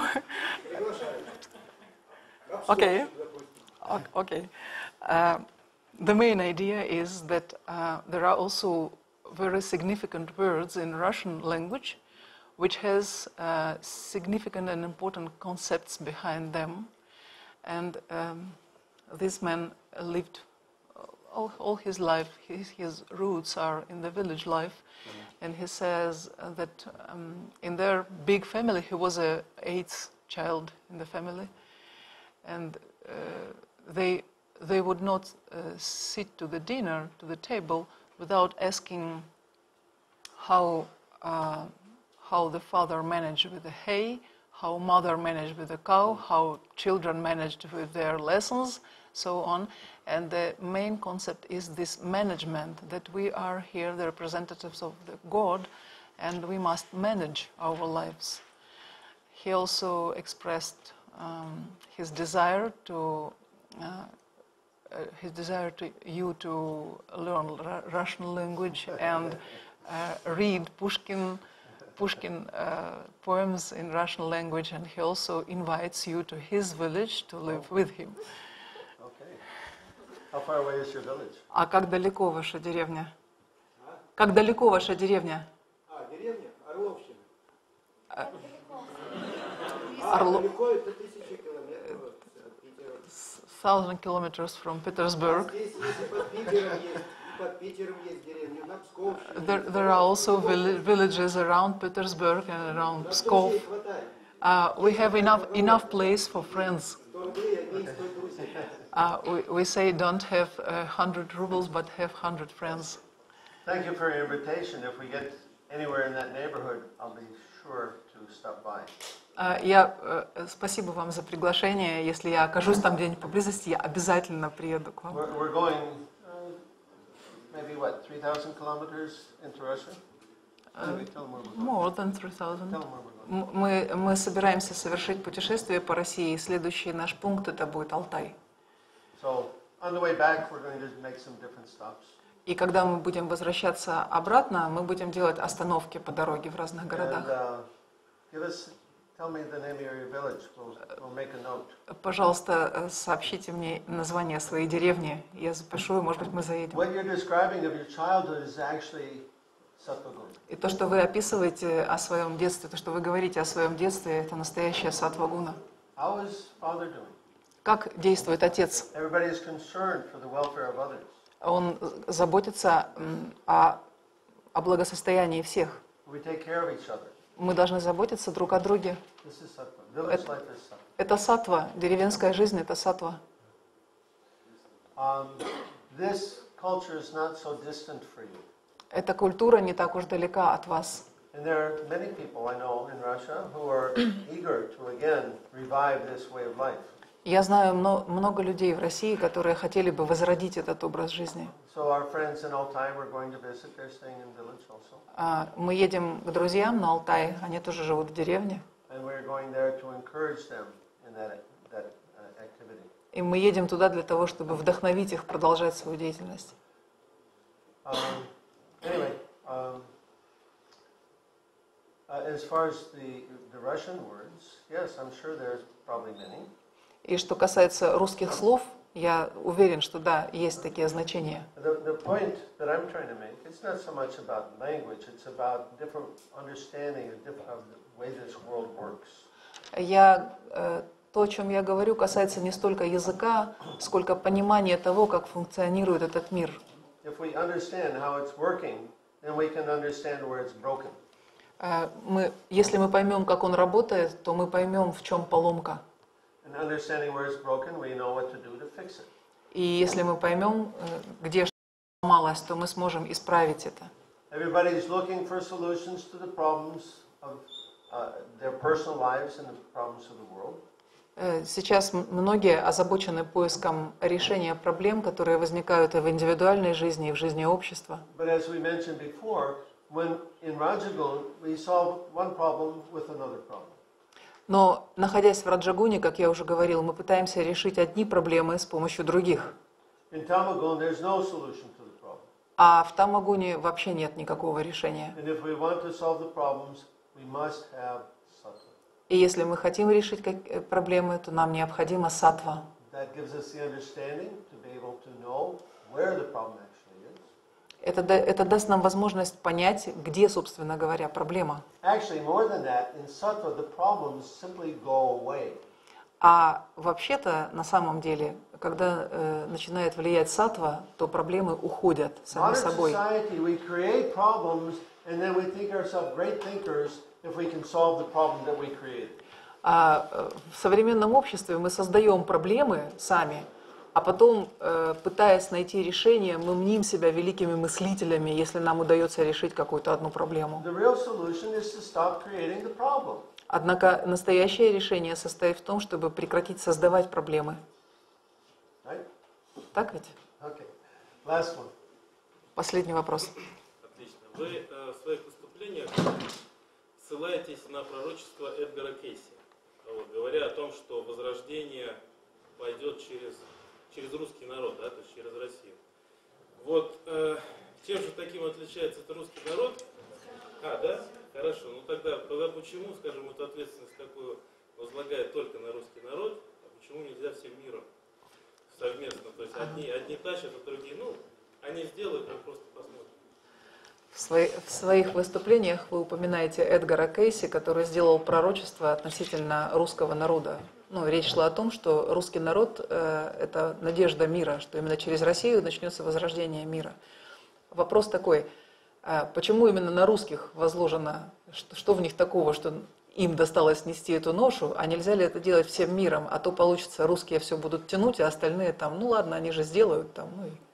Okay. Okay. The main idea is that there are also very significant words in Russian language which has significant and important concepts behind them. And this man lived all his life, his roots are in the village life. And he says that in their big family, he was the 8th child in the family. And they would not sit to the dinner, to the table, without asking how the father managed with the hay, how mother managed with the cow, how children managed with their lessons, so on. And the main concept is this management, that we are here the representatives of the God, and we must manage our lives. He also expressed his desire to you to learn Russian language and read Pushkin poems in Russian language, and he also invites you to his village to live with him. Okay. How far away is your village? А как далеко ваша деревня? Как далеко ваша деревня? Деревня Орловщина. Далеко это 1000 километров от Питера. 1000 kilometers from Petersburg. Здесь, если под Питером есть деревня, на Псковщине. There are also villages around Petersburg and around Pskov. We have enough place for friends. We say don't have 100 rubles, but have 100 friends. Thank you for your invitation. If we get anywhere in that neighborhood, I'll be sure to stop by. Спасибо вам за приглашение. Если я окажусь там где-нибудь поблизости, я обязательно приеду к вам. We're going maybe 3,000 kilometers into Russia? More than 3,000. Мы собираемся совершить путешествие по России. Следующий наш пункт это будет Алтай. So on the way back, we're going to make some different stops. И когда мы будем возвращаться обратно, мы будем делать остановки по дороге в разных городах. Tell me the name of your village. We'll make a note. Пожалуйста, сообщите мне название своей деревни. Я запишу, и, может быть, мы заедем. What you're describing of your childhood is actually Sattva-gun. И то, что вы описываете о своем детстве, то, что вы говорите о своем детстве, это настоящая саттва-гуна. How is father doing? Как действует отец? Everybody is concerned for the welfare of others. Он заботится о благосостоянии всех. We take care of each other. Мы должны заботиться друг о друге. This is sattva. Village life is sattva. Это саттва. Деревенская жизнь – это саттва. This culture is not so distant for you. Эта культура не так уж далека от вас. And there are many people I know in Russia who are eager to again revive this way of life. Я знаю много людей в России, которые хотели бы возродить этот образ жизни. So our friends in Altai, we're going to visit. They're staying in village also. Мы едем к друзьям на Алтай, они тоже живут в деревне. And we're going there to encourage them in that activity. И мы едем туда для того, чтобы вдохновить их продолжать свою деятельность. Anyway, as far as the Russian words, yes, I'm sure there's probably many. И что касается русских слов, я уверен, что да, есть такие значения. The point that I'm trying to make, it's not so much about language, it's about different understanding of the way this world works. То, о чем я говорю, касается не столько языка, сколько понимания того, как функционирует этот мир. If we understand how it's working, then we can understand where it's broken. Если мы поймем, как он работает, то мы поймем, в чем поломка. And understanding where it's broken, we know what to do to fix it. И если мы поймем, где что сломалось, то мы сможем исправить это. Everybody's looking for solutions to the problems of their personal lives and the problems of the world. Сейчас многие озабочены поиском решения проблем, которые возникают и в индивидуальной жизни, и в жизни общества. But as we mentioned before, when in Rajagun, we solve one problem with another problem. Но, находясь в Раджагуне, как я уже говорил, мы пытаемся решить одни проблемы с помощью других. In Tamagun, there's no solution to the problem. А в Тамагуне вообще нет никакого решения. And if we want to solve the problems, we must have sattva. И если мы хотим решить проблемы, то нам необходима саттва. That gives us the understanding to be able to know where the problem actually is. Это даст нам возможность понять, где, собственно говоря, проблема. Actually, more than that, in sattva, the problems simply go away. А вообще-то, на самом деле, когда начинает влиять саттва, то проблемы уходят сами Modern собой. society, we create problems, and then we think ourselves great thinkers if we can solve the problem that we created. А в современном обществе мы создаем проблемы сами, а потом, пытаясь найти решение, мы мним себя великими мыслителями, если нам удается решить какую-то одну проблему. The real solution is to stop creating the problem. Однако настоящее решение состоит в том, чтобы прекратить создавать проблемы. Right? Так ведь? Okay. Last one. Последний вопрос. Отлично. Вы в своих выступлениях ссылаетесь на пророчество Эдгара Кейси, вот, говоря о том, что возрождение пойдет через русский народ, да, то есть через Россию. Вот чем же таким отличается этот русский народ? Да? Хорошо. Ну тогда почему, скажем, эту ответственность такую возлагает только на русский народ, а почему нельзя всем миром совместно? То есть одни тащат, а другие, они сделают, мы просто посмотрим. В своих выступлениях вы упоминаете Эдгара Кейси, который сделал пророчество относительно русского народа. Речь шла о том, что русский народ – это надежда мира, что именно через Россию начнется возрождение мира. Вопрос такой, почему именно на русских возложено, что в них такого, что им досталось нести эту ношу, а нельзя ли это делать всем миром, а то получится, русские все будут тянуть, а остальные там, ладно, они же сделают, там,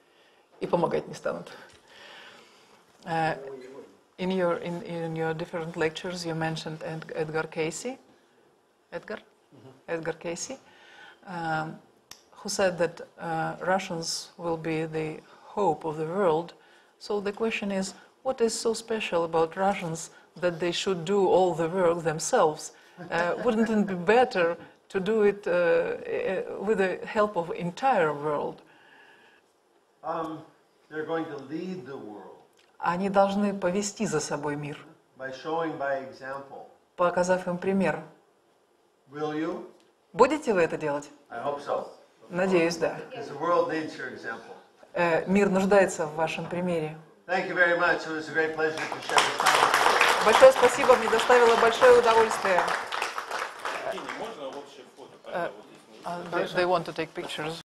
и помогать не станут. In your different lectures, you mentioned Edgar Casey, Edgar Casey, who said that Russians will be the hope of the world. So the question is, what is so special about Russians that they should do all the work themselves? Wouldn't it be better to do it with the help of entire world? They're going to lead the world. Они должны повести за собой мир, By showing by example. показав им пример. Will you? Будете вы это делать? I hope so. Надеюсь, да. Because the world needs your example. Мир нуждается в вашем примере. Thank you very much. It was a great pleasure to share this time. Большое спасибо, мне доставило большое удовольствие. Можно общее фото? They want to take pictures.